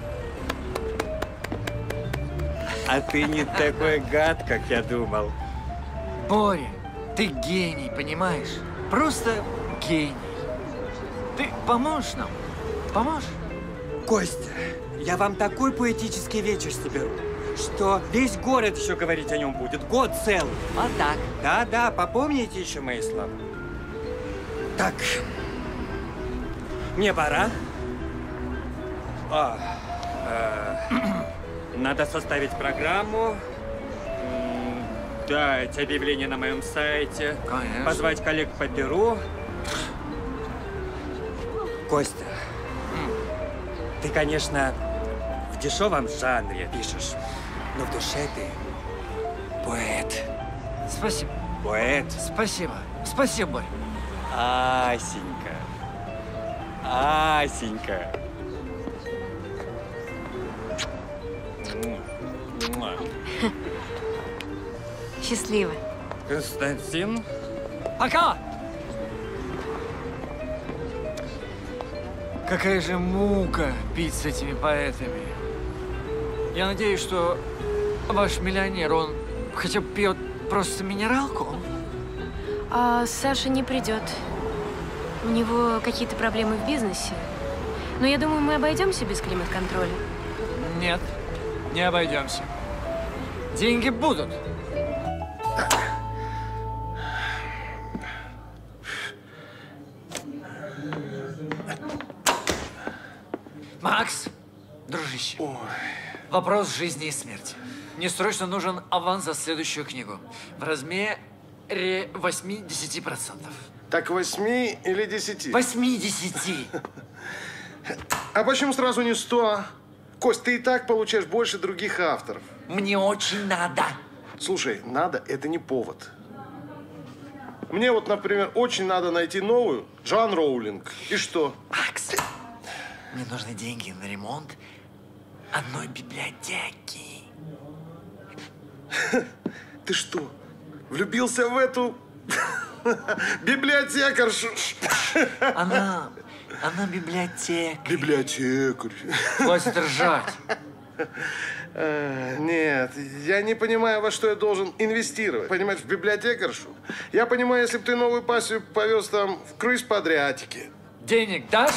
Speaker 12: А ты не такой гад, как я думал.
Speaker 1: Боря, ты гений, понимаешь? Просто гений. Ты поможешь нам? Поможешь?
Speaker 12: Костя, я вам такой поэтический вечер соберу, что весь город еще говорить о нем будет. Год целый.
Speaker 1: Вот так.
Speaker 12: Да-да, попомните еще мои слова. Так, мне пора. Надо составить программу, дать объявление на моем сайте, конечно, позвать коллег по перу. Костя, ты, конечно, в дешевом жанре пишешь, но в душе ты поэт.
Speaker 1: Спасибо.
Speaker 12: Поэт.
Speaker 1: Спасибо. Спасибо, Борь.
Speaker 12: Асенька. Асенька.
Speaker 6: Счастливо.
Speaker 12: Константин.
Speaker 1: Пока! Какая же мука пить с этими поэтами. Я надеюсь, что ваш миллионер, он хотя бы пьет просто минералку?
Speaker 6: А Саша не придет. У него какие-то проблемы в бизнесе. Но я думаю, мы обойдемся без климат-контроля.
Speaker 1: Нет, не обойдемся. Деньги будут. Макс, дружище, вопрос жизни и смерти. Мне срочно нужен аванс за следующую книгу в размере 80%.
Speaker 4: Так 8 или 10?
Speaker 1: 80.
Speaker 4: А почему сразу не 100? Кость, ты и так получаешь больше других авторов.
Speaker 1: Мне очень надо.
Speaker 4: Слушай, надо – это не повод. Мне вот, например, очень надо найти новую Джоан Роулинг. И что?
Speaker 1: Макс, мне нужны деньги на ремонт одной библиотеки.
Speaker 4: Ты что, влюбился в эту библиотекаршу?
Speaker 1: Она библиотекарь.
Speaker 4: Библиотекарь.
Speaker 1: Хватит ржать.
Speaker 4: Нет, я не понимаю, во что я должен инвестировать. Понимаешь, в библиотекаршу? Я понимаю, если бы ты новую пассию повез там в круиз по Адриатике.
Speaker 1: Денег дашь?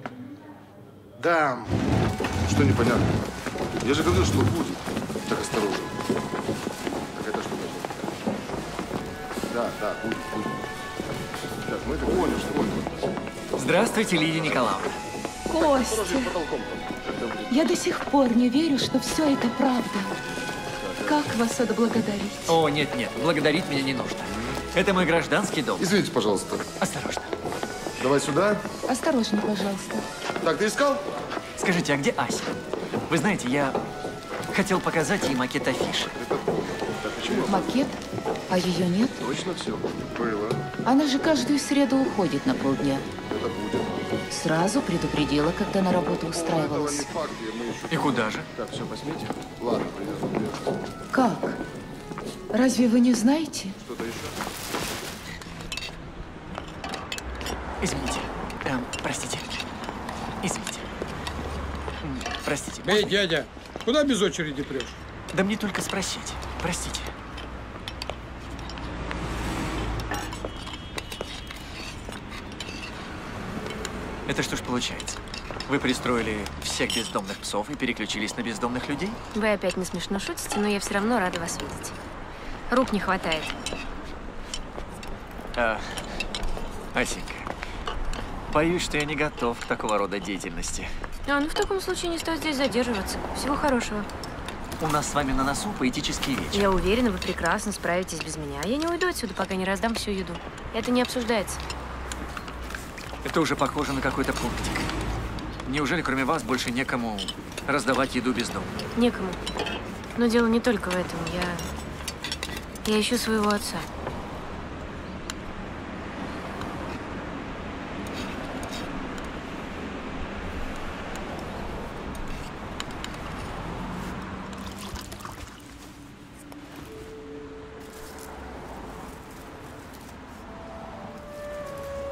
Speaker 4: Дам.
Speaker 16: Что непонятно? Я же говорил, что будет. Так, осторожно. Так, это что такое? Да, будет. Так, мы это поняли, что будет.
Speaker 1: Здравствуйте, Лидия Николаевна.
Speaker 17: Костя, я до сих пор не верю, что все это правда. Как вас отблагодарить?
Speaker 1: О, нет, благодарить меня не нужно. Это мой гражданский долг.
Speaker 16: Извините, пожалуйста.
Speaker 1: Осторожно.
Speaker 16: Давай сюда.
Speaker 17: Осторожно, пожалуйста.
Speaker 16: Так, ты искал?
Speaker 1: Скажите, а где Ася? Вы знаете, я хотел показать ей макет афиши.
Speaker 17: Макет? А ее нет?
Speaker 16: Точно все. Было.
Speaker 17: Она же каждую среду уходит на полдня.
Speaker 16: Это будет.
Speaker 17: Сразу предупредила, когда на работу устраивалась.
Speaker 1: И куда же?
Speaker 16: Так, все, посмотрите. Ладно, придется.
Speaker 17: Как? Разве вы не знаете?
Speaker 16: Что-то еще?
Speaker 1: Извините. Простите. Извините. Простите.
Speaker 18: Эй, дядя, куда без очереди прешь?
Speaker 1: Да мне только спросить. Простите. Это что ж получается? Вы пристроили всех бездомных псов и переключились на бездомных людей?
Speaker 6: Вы опять не смешно шутите, но я все равно рада вас видеть. Рук не хватает.
Speaker 1: Асенька, боюсь, что я не готов к такого рода деятельности.
Speaker 6: Ну в таком случае не стоит здесь задерживаться. Всего хорошего.
Speaker 1: У нас с вами на носу поэтический вечер.
Speaker 6: Я уверена, вы прекрасно справитесь без меня. Я не уйду отсюда, пока не раздам всю еду. Это не обсуждается.
Speaker 1: Это уже похоже на какой-то пунктик. Неужели кроме вас больше некому раздавать еду бездомным?
Speaker 6: Некому. Но дело не только в этом. Я ищу своего отца.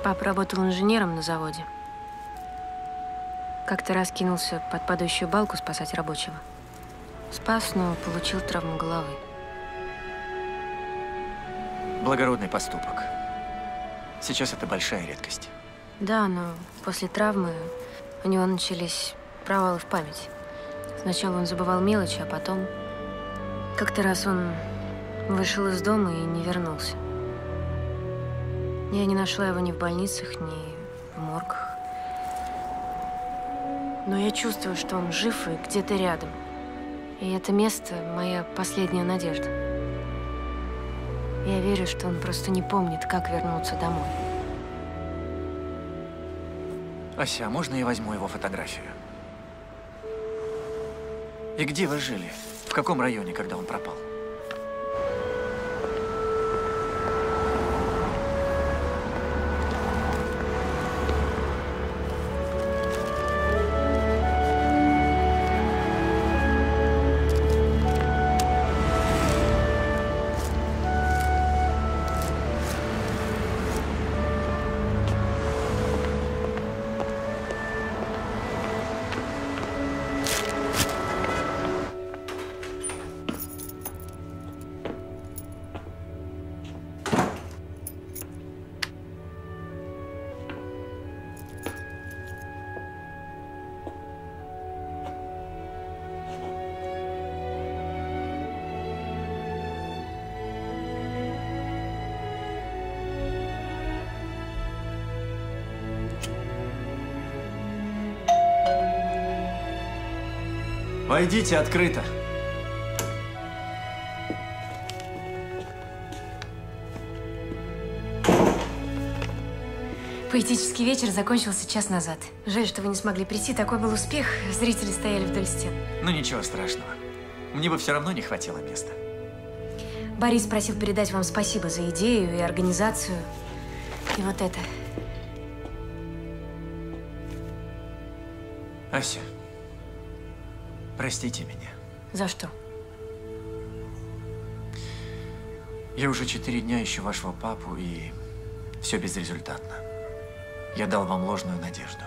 Speaker 6: Папа работал инженером на заводе. Как-то раз кинулся под падающую балку спасать рабочего. Спас, но получил травму головы.
Speaker 1: Благородный поступок. Сейчас это большая редкость.
Speaker 6: Да, но после травмы у него начались провалы в памяти. Сначала он забывал мелочи, а потом… Как-то раз он вышел из дома и не вернулся. Я не нашла его ни в больницах, ни в моргах. Но я чувствую, что он жив и где-то рядом. И это место – моя последняя надежда. Я верю, что он просто не помнит, как вернуться домой.
Speaker 1: Ася, а можно я возьму его фотографию? И где вы жили? В каком районе, когда он пропал? Войдите открыто.
Speaker 6: Поэтический вечер закончился час назад. Жаль, что вы не смогли прийти. Такой был успех. Зрители стояли вдоль стен.
Speaker 1: Ну ничего страшного. Мне бы все равно не хватило места.
Speaker 6: Борис просил передать вам спасибо за идею и организацию. И вот это.
Speaker 1: Ася, простите меня.
Speaker 6: За что?
Speaker 1: Я уже 4 дня ищу вашего папу, и все безрезультатно. Я дал вам ложную надежду.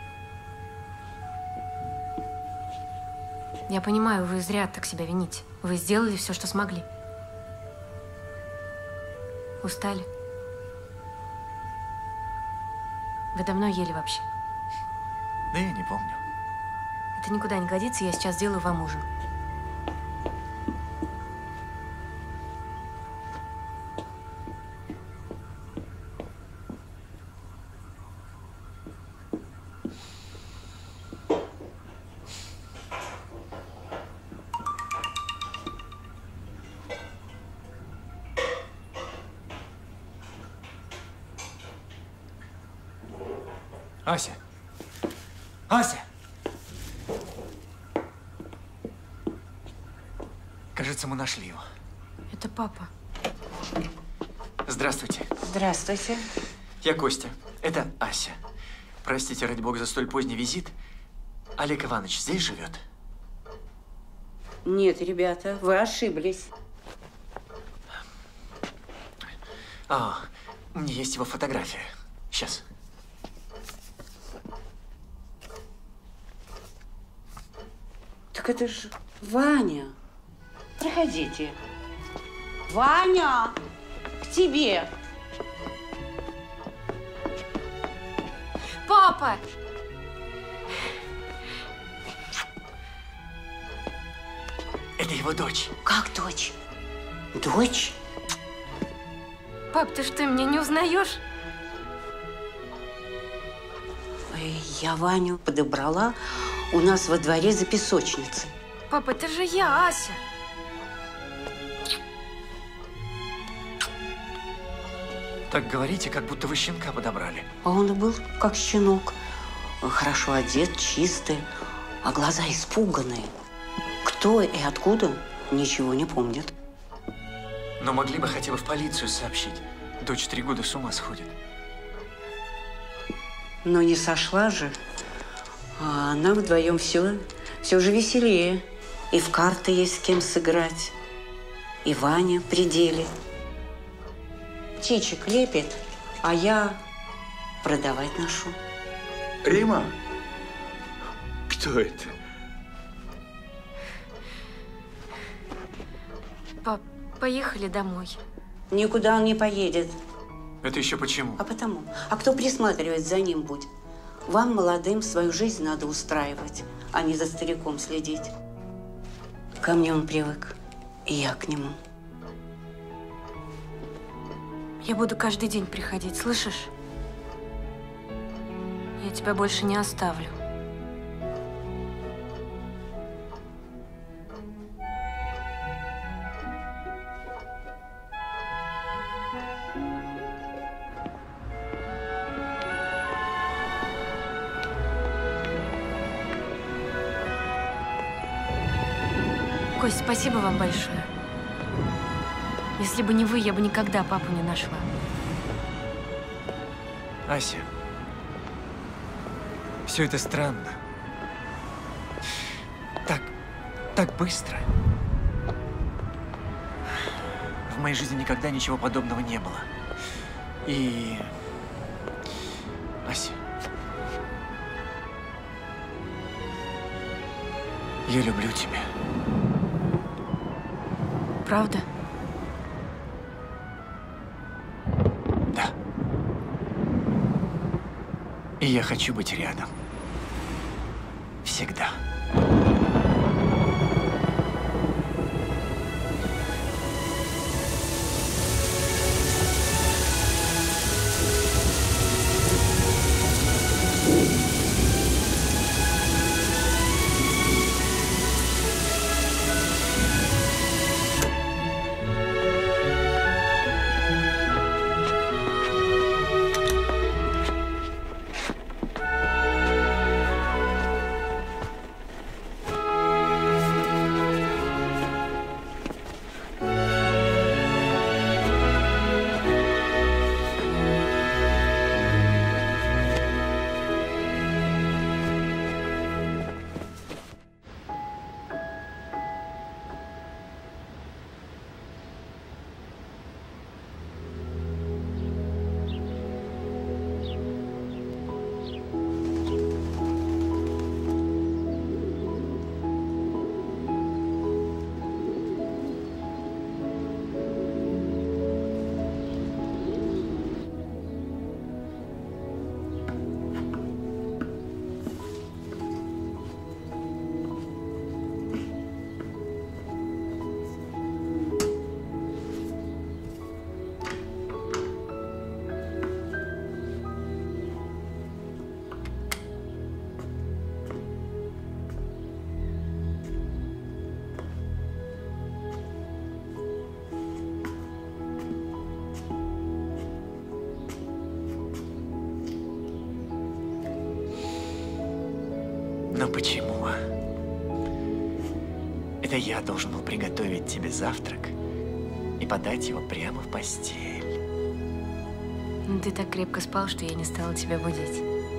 Speaker 6: Я понимаю, вы зря так себя вините. Вы сделали все, что смогли. Устали? Вы давно ели вообще?
Speaker 1: Да я не помню.
Speaker 6: Это никуда не годится, я сейчас сделаю вам ужин.
Speaker 1: Ася! Ася! Кажется, мы нашли его.
Speaker 6: Это папа.
Speaker 1: Здравствуйте.
Speaker 19: Здравствуйте.
Speaker 1: Я Костя. Это Ася. Простите, ради бога, за столь поздний визит. Олег Иванович здесь живет?
Speaker 19: Нет, ребята, вы ошиблись.
Speaker 1: А, у меня есть его фотография. Сейчас.
Speaker 19: Так это же Ваня. Проходите. Ваня, к тебе.
Speaker 6: Папа!
Speaker 1: Это его дочь.
Speaker 19: Как дочь? Дочь?
Speaker 6: Пап, ты что, меня не узнаешь?
Speaker 19: Я Ваню подобрала у нас во дворе за песочницей.
Speaker 6: Папа, это же я, Ася.
Speaker 1: Так говорите, как будто вы щенка подобрали.
Speaker 19: А он был как щенок. Хорошо одет, чистый, а глаза испуганные. Кто и откуда, ничего не помнит.
Speaker 1: Но могли бы хотя бы в полицию сообщить. Дочь 3 года с ума сходит.
Speaker 19: Но не сошла же. А нам вдвоем все же веселее. И в карты есть с кем сыграть. И Ваня при деле. Птичек лепит, а я продавать ношу.
Speaker 12: Рима? Кто это?
Speaker 6: Пап, поехали домой.
Speaker 19: Никуда он не поедет.
Speaker 1: Это еще почему?
Speaker 19: А потому. А кто присматривать за ним будет? Вам, молодым, свою жизнь надо устраивать, а не за стариком следить. Ко мне он привык, и я к нему.
Speaker 6: Я буду каждый день приходить, слышишь? Я тебя больше не оставлю. Кость, спасибо вам большое. Если бы не вы, я бы никогда папу не нашла.
Speaker 1: Ася, все это странно. Так быстро. В моей жизни никогда ничего подобного не было. И… Ася, я люблю тебя.
Speaker 6: Правда?
Speaker 1: Да. И я хочу быть рядом. Всегда. Но почему? Это я должен был приготовить тебе завтрак и подать его прямо в постель.
Speaker 6: Ты так крепко спал, что я не стала тебя будить.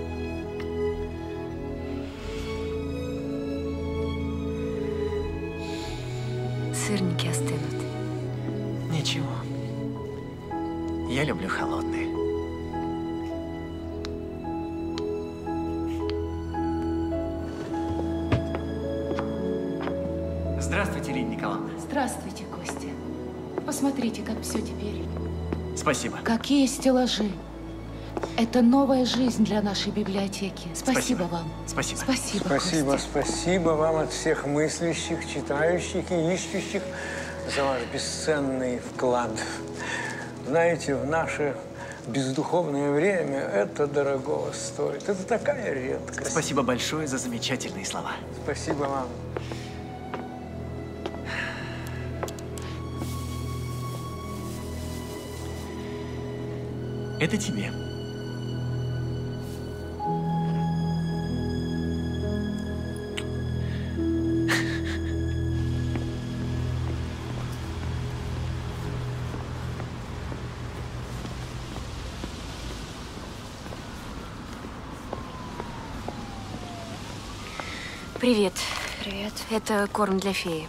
Speaker 6: Сырники остынут.
Speaker 1: Ничего. Я люблю холодные. Здравствуйте, Лидия Николаевна.
Speaker 17: Здравствуйте, Костя. Посмотрите, как все теперь.
Speaker 1: Спасибо.
Speaker 17: Какие стеллажи. Это новая жизнь для нашей библиотеки. Спасибо вам.
Speaker 1: Спасибо.
Speaker 17: Спасибо,
Speaker 18: Спасибо,
Speaker 17: Костя.
Speaker 18: спасибо вам от всех мыслящих, читающих и ищущих за ваш бесценный вклад. Знаете, в наше бездуховное время это дорогого стоит. Это такая редкость.
Speaker 1: Спасибо большое за замечательные слова.
Speaker 18: Спасибо вам.
Speaker 1: Это тебе.
Speaker 6: Привет. Привет. Это корм для феи.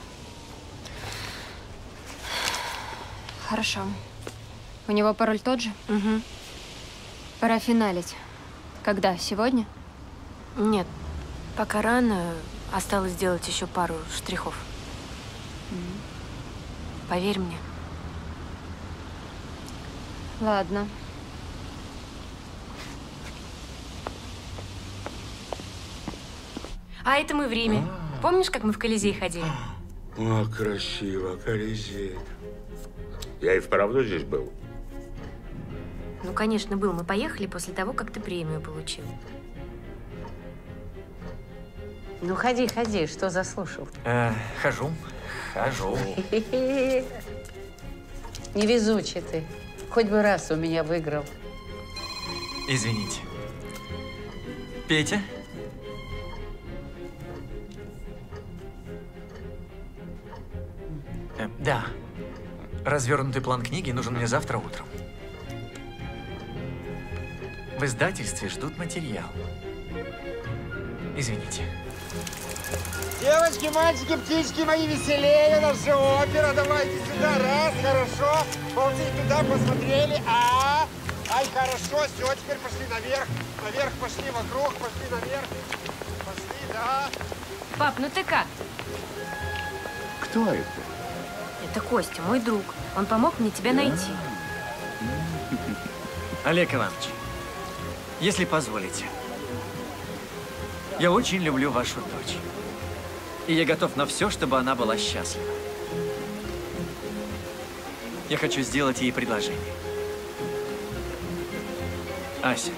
Speaker 10: Хорошо. У него пароль тот же?
Speaker 6: Угу.
Speaker 10: Пора финалить. Когда? Сегодня?
Speaker 6: Нет, пока рано. Осталось сделать еще пару штрихов. Поверь мне.
Speaker 10: Ладно.
Speaker 6: А это мы в Риме. Помнишь, как мы в Колизей ходили?
Speaker 20: О, красиво, Колизей. Я и вправду здесь был.
Speaker 6: Ну, конечно, был. Мы поехали после того, как ты премию получил.
Speaker 19: Ну, ходи, ходи, что заслушал?
Speaker 1: Хожу.
Speaker 19: Невезучий ты. Хоть бы раз у меня выиграл.
Speaker 1: Извините. Петя? Да. Развернутый план книги нужен мне завтра утром. В издательстве ждут материал. Извините.
Speaker 21: Девочки, мальчики, птички мои, веселее, наша опера. Давайте сюда, раз, хорошо. Ползите туда, посмотрели. Ай, хорошо, все, теперь пошли наверх. Наверх пошли, вокруг, пошли наверх. Пошли, да.
Speaker 6: Пап, ну ты как?
Speaker 20: Кто это?
Speaker 6: Это Костя, мой друг. Он помог мне тебя найти.
Speaker 1: Олег Иванович, если позволите, я очень люблю вашу дочь. И я готов на все, чтобы она была счастлива. Я хочу сделать ей предложение. Ася,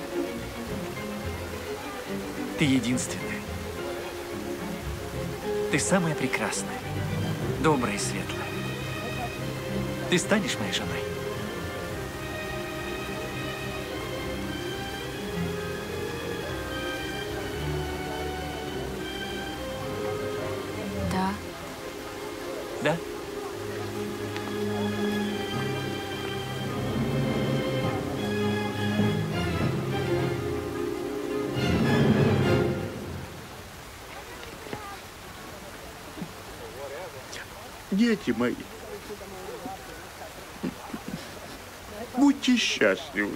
Speaker 1: ты единственная. Ты самая прекрасная, добрая и светлая. Ты станешь моей женой?
Speaker 6: Да.
Speaker 1: Да?
Speaker 20: Дети мои, будьте счастливы.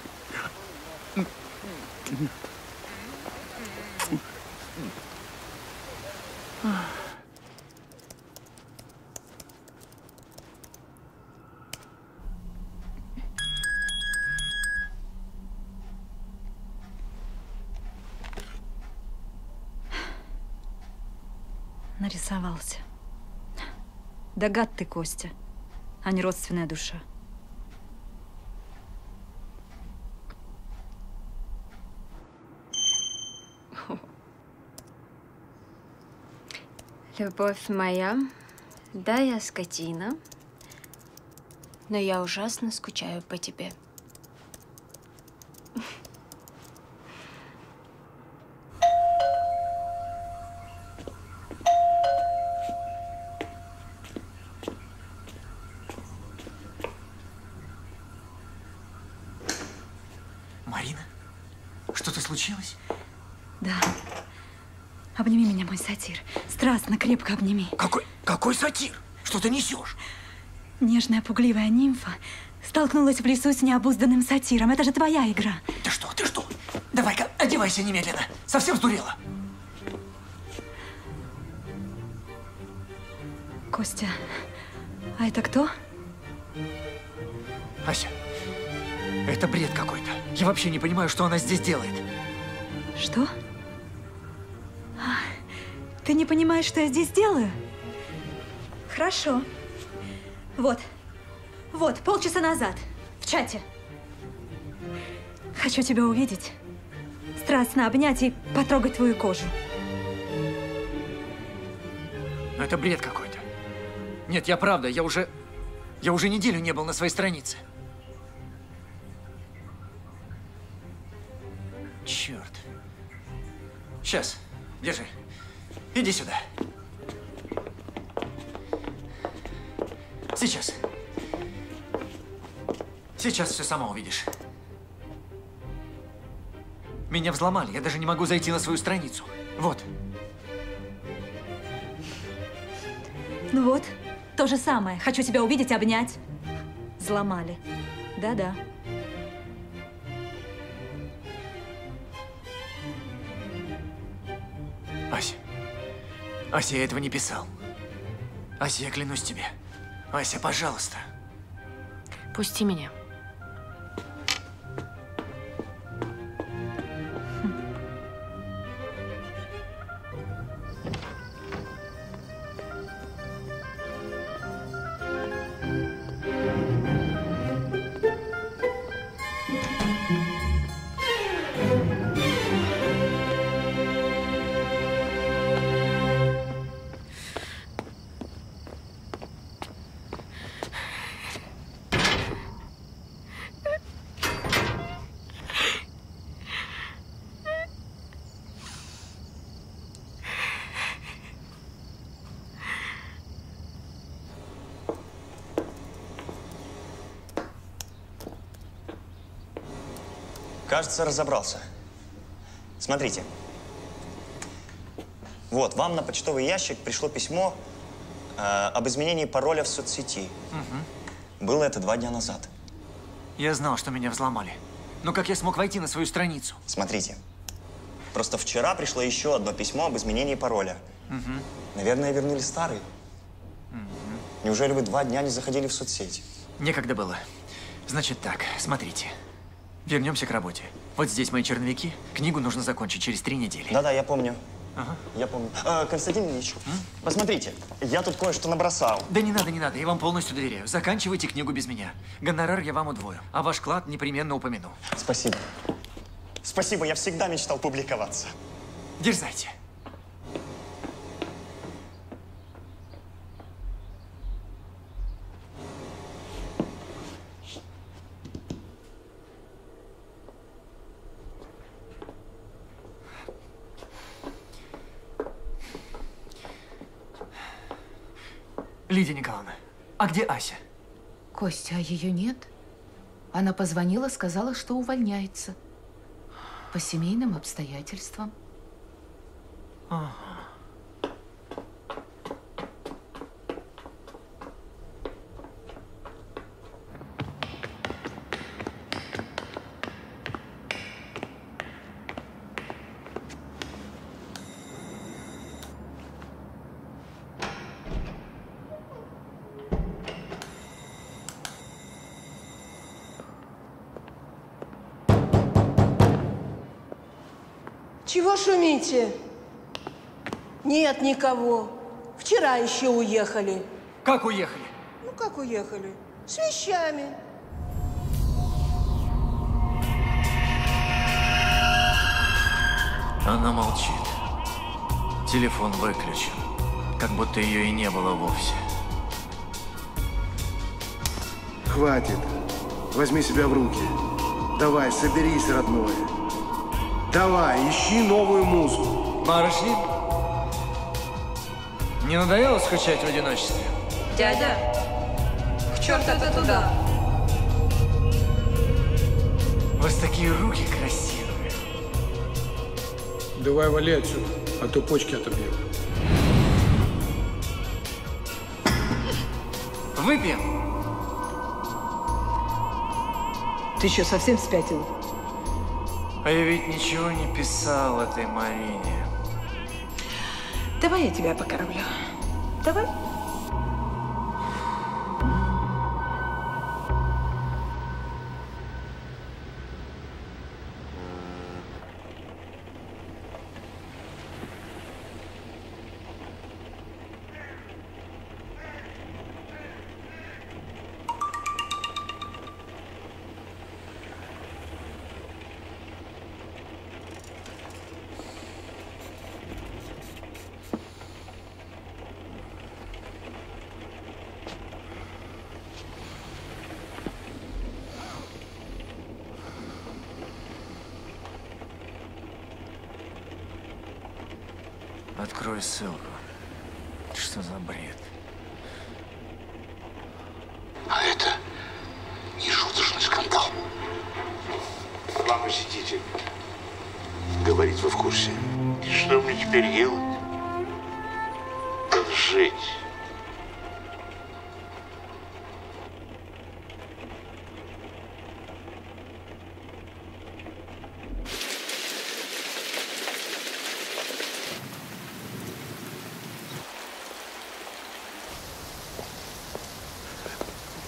Speaker 2: Нарисовался. Да гад ты, Костя, а не родственная душа.
Speaker 10: Любовь моя, да, я скотина, но я ужасно скучаю по тебе.
Speaker 1: Марина, что-то случилось?
Speaker 2: Да. Обними меня, мой сатир. Страстно, крепко обними.
Speaker 1: Какой сатир? Что ты несешь?
Speaker 2: Нежная, пугливая нимфа столкнулась в лесу с необузданным сатиром. Это же твоя игра.
Speaker 1: Ты что? Давай-ка, одевайся немедленно. Совсем сдурела?
Speaker 2: Костя, а это кто?
Speaker 1: Ася, это бред какой-то. Я вообще не понимаю, что она здесь делает.
Speaker 2: Что? Ты не понимаешь, что я здесь делаю? Хорошо. Вот, полчаса назад, в чате. Хочу тебя увидеть, страстно обнять и потрогать твою кожу.
Speaker 1: Это бред какой-то. Нет, я правда, я уже неделю не был на своей странице. Черт. Сейчас, держи. Иди сюда. Сейчас все сама увидишь. Меня взломали, я даже не могу зайти на свою страницу. Вот.
Speaker 2: Ну вот, то же самое. Хочу тебя увидеть, обнять. Взломали. Да-да.
Speaker 1: Ася, я этого не писал. Ася, я клянусь тебе. Ася, пожалуйста.
Speaker 6: Пусти меня.
Speaker 9: Кажется, разобрался. Смотрите. Вот, вам на почтовый ящик пришло письмо об изменении пароля в соцсети.
Speaker 1: Угу.
Speaker 9: Было это 2 дня назад.
Speaker 1: Я знал, что меня взломали. Но как я смог войти на свою страницу?
Speaker 9: Смотрите. Просто вчера пришло еще одно письмо об изменении пароля.
Speaker 1: Угу.
Speaker 9: Наверное, вернули старый.
Speaker 1: Угу.
Speaker 9: Неужели вы 2 дня не заходили в соцсеть?
Speaker 1: Некогда было. Значит так, смотрите. Вернемся к работе. Вот здесь мои черновики. Книгу нужно закончить через 3 недели.
Speaker 9: Да-да, я помню.
Speaker 1: Ага.
Speaker 9: Я помню. Константин Ильич, посмотрите, я тут кое-что набросал.
Speaker 1: Да не надо, не надо, я вам полностью доверяю. Заканчивайте книгу без меня. Гонорар я вам удвою, а ваш вклад непременно упомяну.
Speaker 9: Спасибо. Спасибо, я всегда мечтал публиковаться.
Speaker 1: Дерзайте. Лидия Николаевна, а где Ася?
Speaker 17: Костя, а ее нет? Она позвонила, сказала, что увольняется. По семейным обстоятельствам.
Speaker 1: Ага.
Speaker 3: Чего шумите? Нет никого. Вчера еще уехали.
Speaker 1: Как уехали?
Speaker 3: Ну, как уехали? С вещами.
Speaker 1: Она молчит. Телефон выключен. Как будто ее и не было вовсе.
Speaker 4: Хватит. Возьми себя в руки. Давай, соберись, родной. Давай, ищи новую музыку.
Speaker 1: Барышни, не надоело скучать в одиночестве?
Speaker 2: Дядя, к черту это туда.
Speaker 1: У вас такие руки красивые.
Speaker 18: Давай вали отсюда, а то почки отобьем.
Speaker 1: Выпьем.
Speaker 3: Ты что, совсем спятил?
Speaker 1: А я ведь ничего не писал этой Марине.
Speaker 3: Давай я тебя покормлю. Давай.
Speaker 1: Открой ссылку. Что за бред?
Speaker 20: А это не шуточный скандал. Вам вы сидите. Говорить вы в курсе. И что мне теперь делать? Как жить?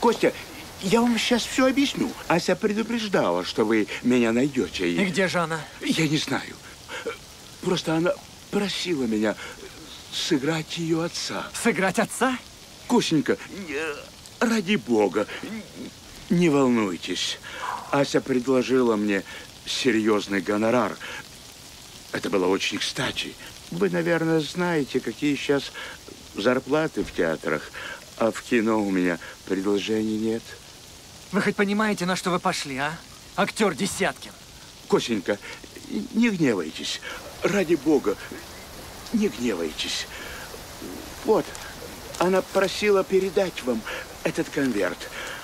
Speaker 20: Костя, я вам сейчас все объясню. Ася предупреждала, что вы меня найдете.
Speaker 1: И где же она?
Speaker 20: Я не знаю. Просто она просила меня сыграть ее отца.
Speaker 1: Сыграть отца?
Speaker 20: Костенька, ради бога, не волнуйтесь. Ася предложила мне серьезный гонорар. Это было очень кстати. Вы, наверное, знаете, какие сейчас зарплаты в театрах, а в кино у меня предложений нет.
Speaker 1: Вы хоть понимаете, на что вы пошли, а? Актер Десяткин.
Speaker 20: Костенька, не гневайтесь. Ради бога, не гневайтесь. Вот, она просила передать вам этот конверт.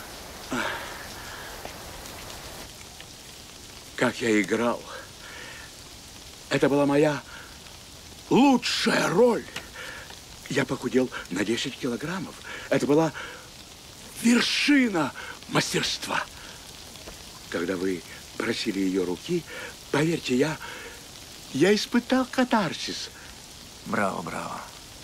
Speaker 20: Как я играл. Это была моя лучшая роль. Я похудел на 10 килограммов. Это была вершина мастерства. Когда вы просили ее руки, поверьте, я испытал катарсис.
Speaker 1: Браво, браво.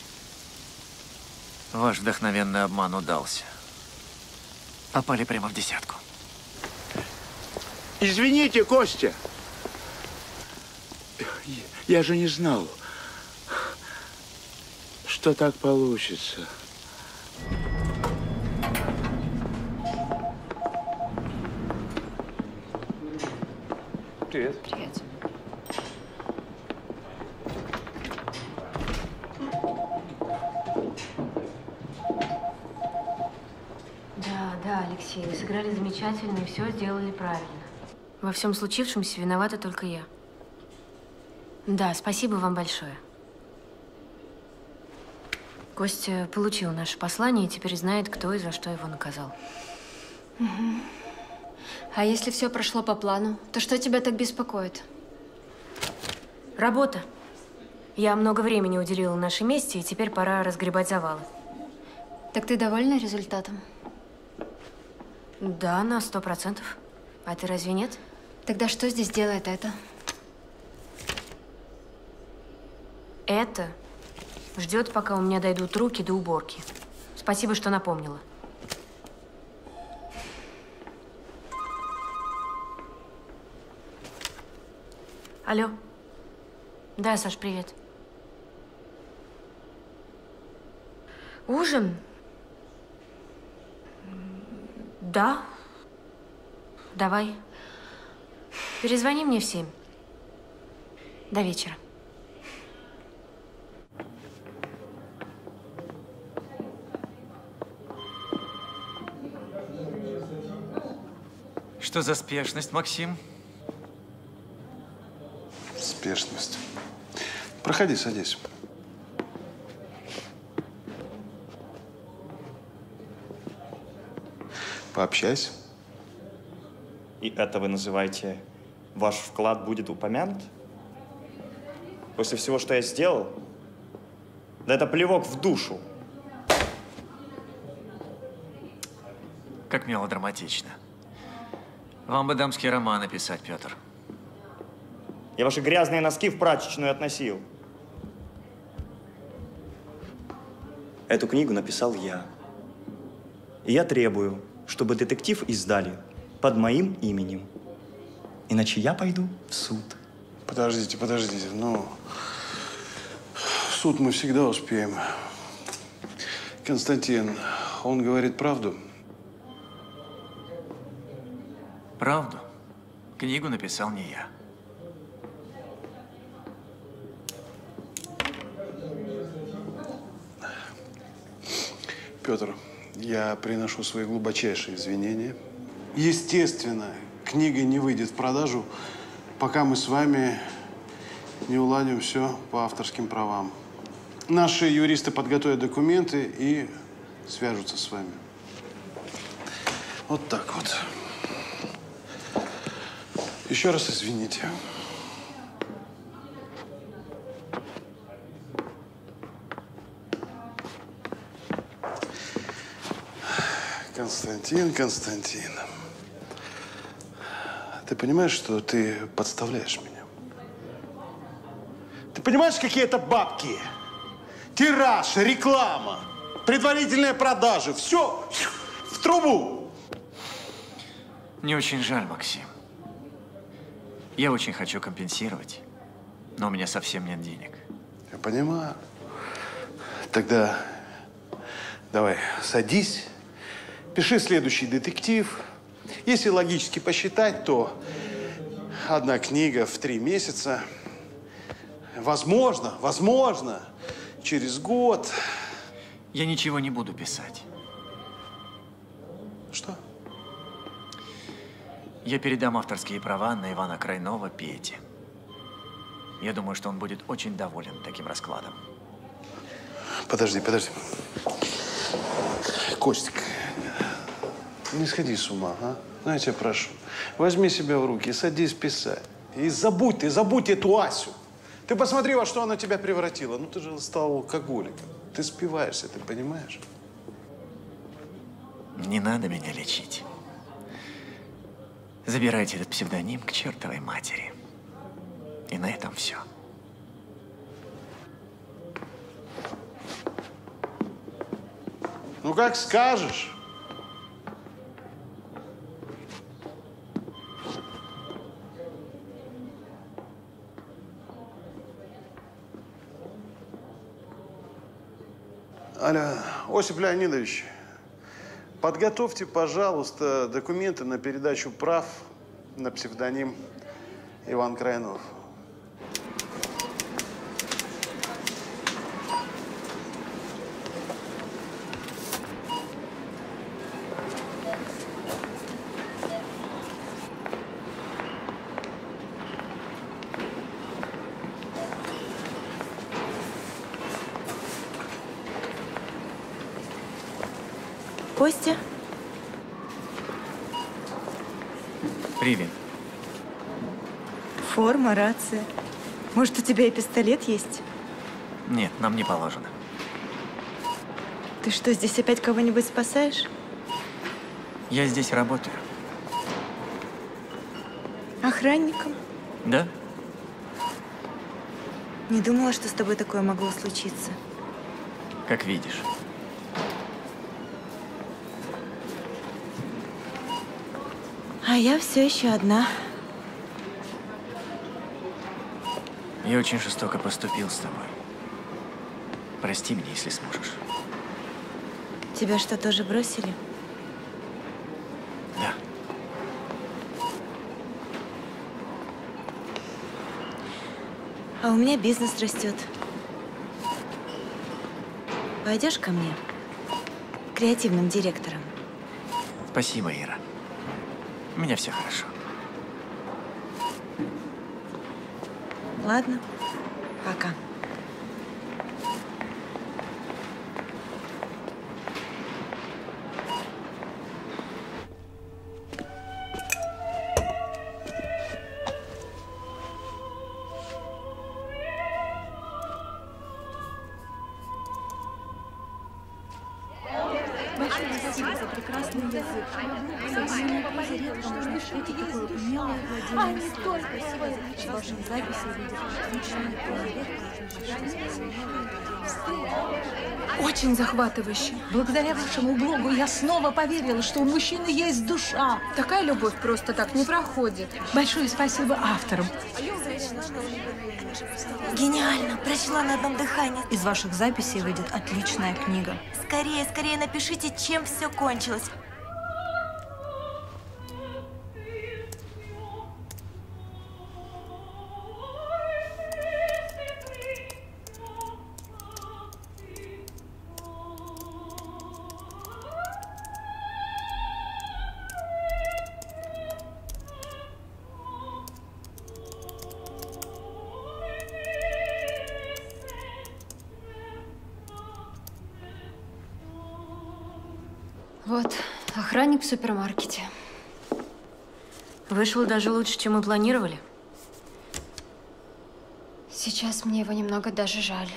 Speaker 1: Ваш вдохновенный обман удался. Попали прямо в десятку.
Speaker 20: Извините, Костя. Я же не знал, что так получится.
Speaker 1: Привет.
Speaker 10: Привет.
Speaker 6: Да, Алексей, вы сыграли замечательно и все сделали правильно. Во всем случившемся виновата только я. Да, спасибо вам большое. Костя получил наше послание и теперь знает, кто и за что его наказал.
Speaker 10: Угу. А если все прошло по плану, то что тебя так беспокоит?
Speaker 6: Работа. Я много времени уделила нашей мести, и теперь пора разгребать завалы.
Speaker 10: Так ты довольна результатом?
Speaker 6: Да, на 100%. А ты разве нет?
Speaker 10: Тогда что здесь делает это?
Speaker 6: Это ждет, пока у меня дойдут руки до уборки. Спасибо, что напомнила. Алло. Да, Саш, привет. Ужин? Да. Давай. Перезвони мне в 7. До вечера.
Speaker 1: Что за спешность, Максим?
Speaker 4: Спешность. Проходи, садись. Пообщайся.
Speaker 9: И это вы называете, ваш вклад будет упомянут? После всего, что я сделал? Да это плевок в душу.
Speaker 1: Как мелодраматично. Вам бы дамский роман написать, Петр.
Speaker 9: Я ваши грязные носки в прачечную относил. Эту книгу написал я. И я требую, чтобы детектив издали под моим именем. Иначе я пойду в суд.
Speaker 4: Подождите, подождите. Ну, в суд мы всегда успеем. Константин, он говорит правду?
Speaker 1: Правду? Книгу написал не я.
Speaker 4: Петр, я приношу свои глубочайшие извинения. Естественно, книга не выйдет в продажу, пока мы с вами не уладим все по авторским правам. Наши юристы подготовят документы и свяжутся с вами. Вот так вот. Еще раз извините. Константин, ты понимаешь, что ты подставляешь меня? Ты понимаешь, какие это бабки? Тираж, реклама, предварительные продажи. Все В трубу!
Speaker 1: Мне очень жаль, Максим. Я очень хочу компенсировать, но у меня совсем нет денег.
Speaker 4: Я понимаю. Тогда давай, садись, пиши следующий детектив. Если логически посчитать, то одна книга в 3 месяца. Возможно, через год.
Speaker 1: Я ничего не буду писать.
Speaker 4: Что?
Speaker 1: Я передам авторские права на Ивана Крайнова Пете. Я думаю, что он будет очень доволен таким раскладом.
Speaker 4: Подожди. Костик, не сходи с ума, а? Ну, я тебя прошу. Возьми себя в руки, садись писать. И забудь эту Асю. Ты посмотри, во что она тебя превратила. Ну, ты же стал алкоголиком. Ты спиваешься, ты понимаешь?
Speaker 1: Не надо меня лечить. Забирайте этот псевдоним к чертовой матери. И на этом все.
Speaker 4: Ну, как скажешь. Алло, Осип Леонидович, подготовьте, пожалуйста, документы на передачу прав на псевдоним Иван Крайнов.
Speaker 2: Костя?
Speaker 1: Привет.
Speaker 2: Форма, рация. Может, у тебя и пистолет есть?
Speaker 1: Нет, нам не положено.
Speaker 2: Ты что, здесь опять кого-нибудь спасаешь?
Speaker 1: Я здесь работаю.
Speaker 2: Охранником?
Speaker 1: Да?
Speaker 2: Не думала, что с тобой такое могло случиться.
Speaker 1: Как видишь.
Speaker 2: А я все еще одна.
Speaker 1: Я очень жестоко поступил с тобой. Прости меня, если сможешь.
Speaker 2: Тебя что, тоже бросили?
Speaker 1: Да.
Speaker 2: А у меня бизнес растет. Пойдешь ко мне? Креативным директором.
Speaker 1: Спасибо, Ира. У меня все хорошо.
Speaker 2: Ладно, пока.
Speaker 7: Большое спасибо за прекрасный язык. Современной прозе редко можно встретить такое умелое владение словом. Спасибо за ваши записи, видео.
Speaker 17: Очень захватывающе. Благодаря вашему блогу я снова поверила, что у мужчины есть душа.
Speaker 5: Такая любовь просто так не проходит.
Speaker 17: Большое спасибо авторам.
Speaker 2: Гениально! Прочла на одном дыхании.
Speaker 7: Из ваших записей выйдет отличная книга.
Speaker 2: Скорее, скорее напишите, чем все кончилось.
Speaker 10: Вот, охранник в супермаркете.
Speaker 6: Вышло даже лучше, чем мы планировали.
Speaker 10: Сейчас мне его немного даже жаль.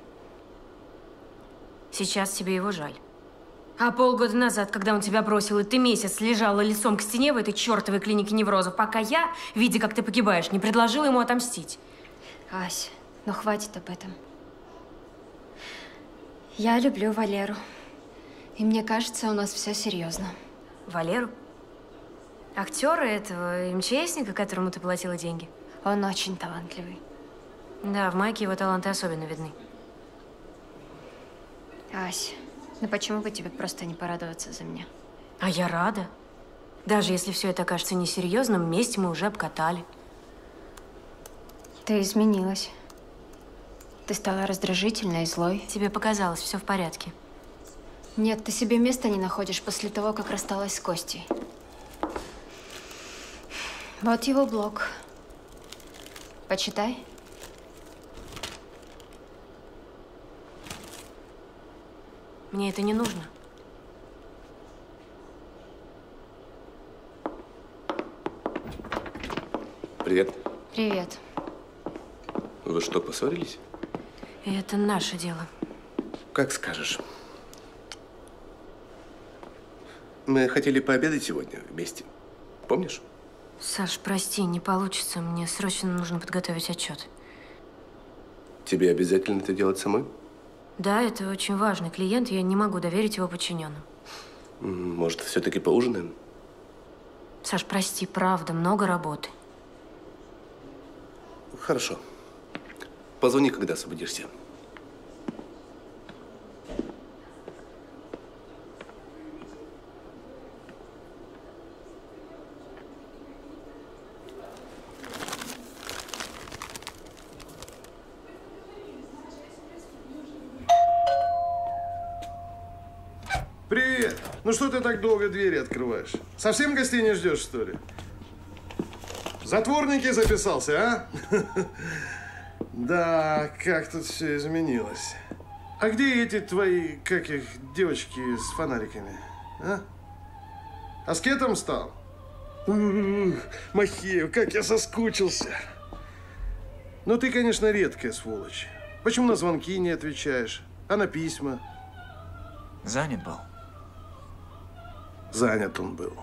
Speaker 6: Сейчас тебе его жаль. А полгода назад, когда он тебя бросил, и ты месяц лежала лицом к стене в этой чертовой клинике неврозов, пока я, видя, как ты погибаешь, не предложила ему отомстить.
Speaker 10: Ась, ну хватит об этом. Я люблю Валеру. И мне кажется, у нас все серьезно.
Speaker 6: Валеру? Актера этого МЧСника, которому ты платила деньги?
Speaker 10: Он очень талантливый.
Speaker 6: Да, в майке его таланты особенно видны.
Speaker 10: Ась, ну почему бы тебе просто не порадоваться за меня?
Speaker 6: А я рада. Даже если все это окажется несерьезным, вместе мы уже обкатали.
Speaker 10: Ты изменилась. Ты стала раздражительной и злой.
Speaker 6: Тебе показалось, все в порядке.
Speaker 10: Нет, ты себе места не находишь после того, как рассталась с Костей. Вот его блог. Почитай.
Speaker 6: Мне это не нужно.
Speaker 13: Привет.
Speaker 10: Привет.
Speaker 13: Вы что, поссорились?
Speaker 6: Это наше дело.
Speaker 13: Как скажешь. Мы хотели пообедать сегодня вместе. Помнишь?
Speaker 6: Саш, прости, не получится. Мне срочно нужно подготовить отчет.
Speaker 13: Тебе обязательно это делать самой?
Speaker 6: Да, это очень важный клиент, я не могу доверить его подчиненным.
Speaker 13: Может, все-таки поужинаем?
Speaker 6: Саш, прости, правда, много работы.
Speaker 13: Хорошо. Позвони, когда освободишься.
Speaker 4: Привет. Ну что ты так долго двери открываешь? Совсем гостей не ждешь, что ли? В затворники записался, а? Да, как тут все изменилось. А где эти твои, как их, девочки с фонариками, а? Аскетом стал? Махеев, как я соскучился. Ну ты, конечно, редкая сволочь. Почему на звонки не отвечаешь, а на письма?
Speaker 1: Занят был.
Speaker 4: Занят он был.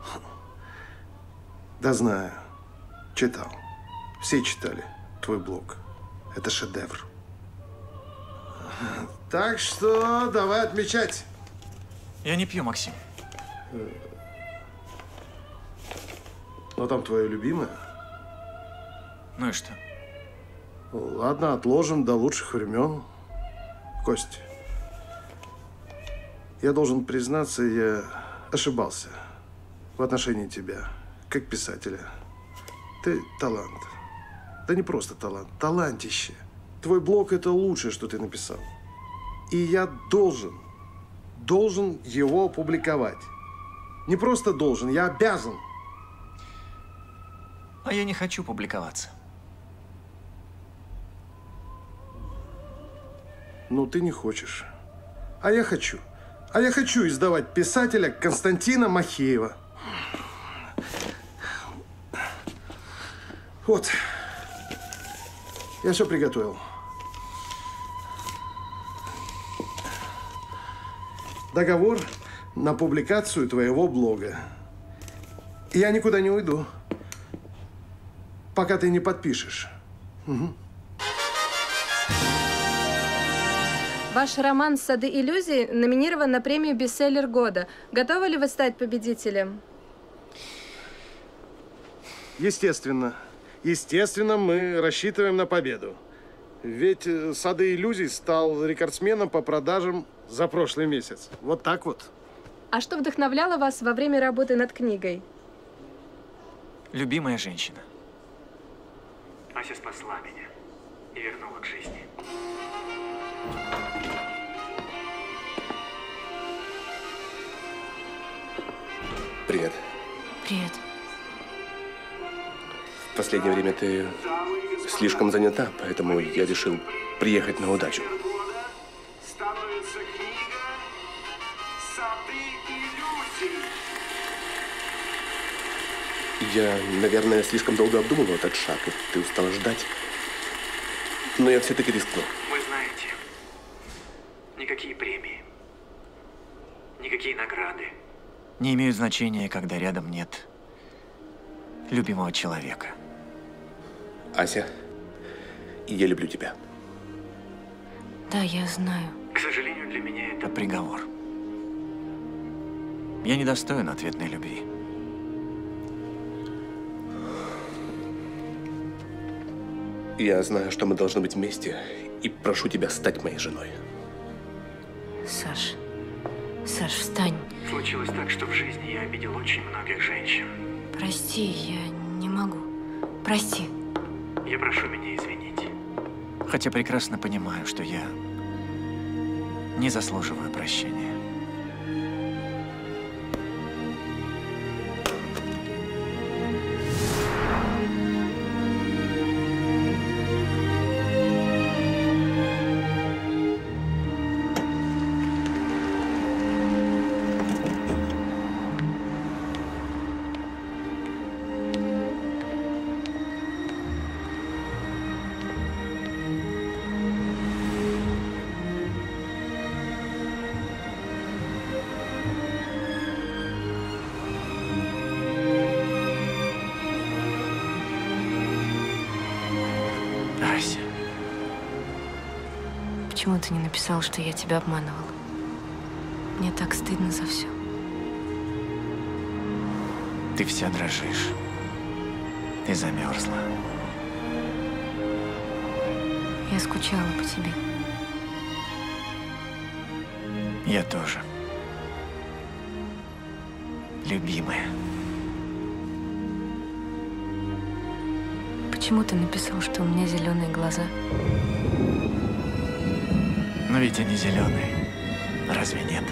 Speaker 4: Да знаю. Читал. Все читали твой блог. Это шедевр. Так что давай отмечать.
Speaker 1: Я не пью, Максим.
Speaker 4: Но там твое любимое.
Speaker 1: Ну и что?
Speaker 4: Ладно, отложим до лучших времен. Кость, я должен признаться, я ошибался в отношении тебя, как писателя. Ты талант. Да не просто талант, талантище. Твой блог – это лучшее, что ты написал. И я должен его опубликовать. Не просто должен, я обязан.
Speaker 1: А я не хочу публиковаться.
Speaker 4: Ну, ты не хочешь. А я хочу. А я хочу издавать писателя Константина Махеева. Вот. Я все приготовил. Договор на публикацию твоего блога. И я никуда не уйду, пока ты не подпишешь. Угу.
Speaker 5: Ваш роман «Сады иллюзий» номинирован на премию «Бестселлер года». Готовы ли вы стать победителем?
Speaker 4: Естественно. Естественно, мы рассчитываем на победу. Ведь «Сады иллюзий» стал рекордсменом по продажам за прошлый месяц. Вот так вот.
Speaker 5: А что вдохновляло вас во время работы над книгой?
Speaker 1: Любимая женщина.
Speaker 8: Ася спасла меня и вернула к жизни.
Speaker 13: Привет.
Speaker 6: Привет.
Speaker 13: В последнее время ты слишком занята, поэтому я решил приехать на удачу.
Speaker 8: Становится книга «Сады иллюзий».
Speaker 13: Я, наверное, слишком долго обдумывал этот шаг, и ты устала ждать. Но я все-таки рискну.
Speaker 8: Вы знаете, никакие премии, никакие награды
Speaker 1: Не имеют значения, когда рядом нет любимого человека.
Speaker 13: Ася, я люблю тебя.
Speaker 6: Да, я знаю.
Speaker 8: К сожалению, для меня это
Speaker 1: приговор. Я недостоин ответной любви.
Speaker 13: Я знаю, что мы должны быть вместе, и прошу тебя стать моей женой.
Speaker 6: Саш, встань.
Speaker 8: Случилось так, что в жизни я обидел очень многих женщин.
Speaker 6: Прости, я не могу. Прости.
Speaker 8: Я прошу меня извинить.
Speaker 1: Хотя прекрасно понимаю, что я не заслуживаю прощения.
Speaker 6: Почему ты не написал, что я тебя обманывала? Мне так стыдно за все.
Speaker 1: Ты вся дрожишь. Ты замерзла.
Speaker 6: Я скучала по тебе.
Speaker 1: Я тоже. Любимая.
Speaker 6: Почему ты написал, что у меня зеленые глаза?
Speaker 1: Но ведь они зеленые. Разве нет?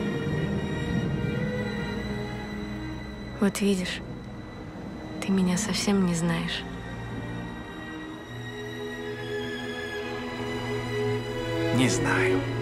Speaker 6: Вот видишь, ты меня совсем не знаешь.
Speaker 1: Не знаю.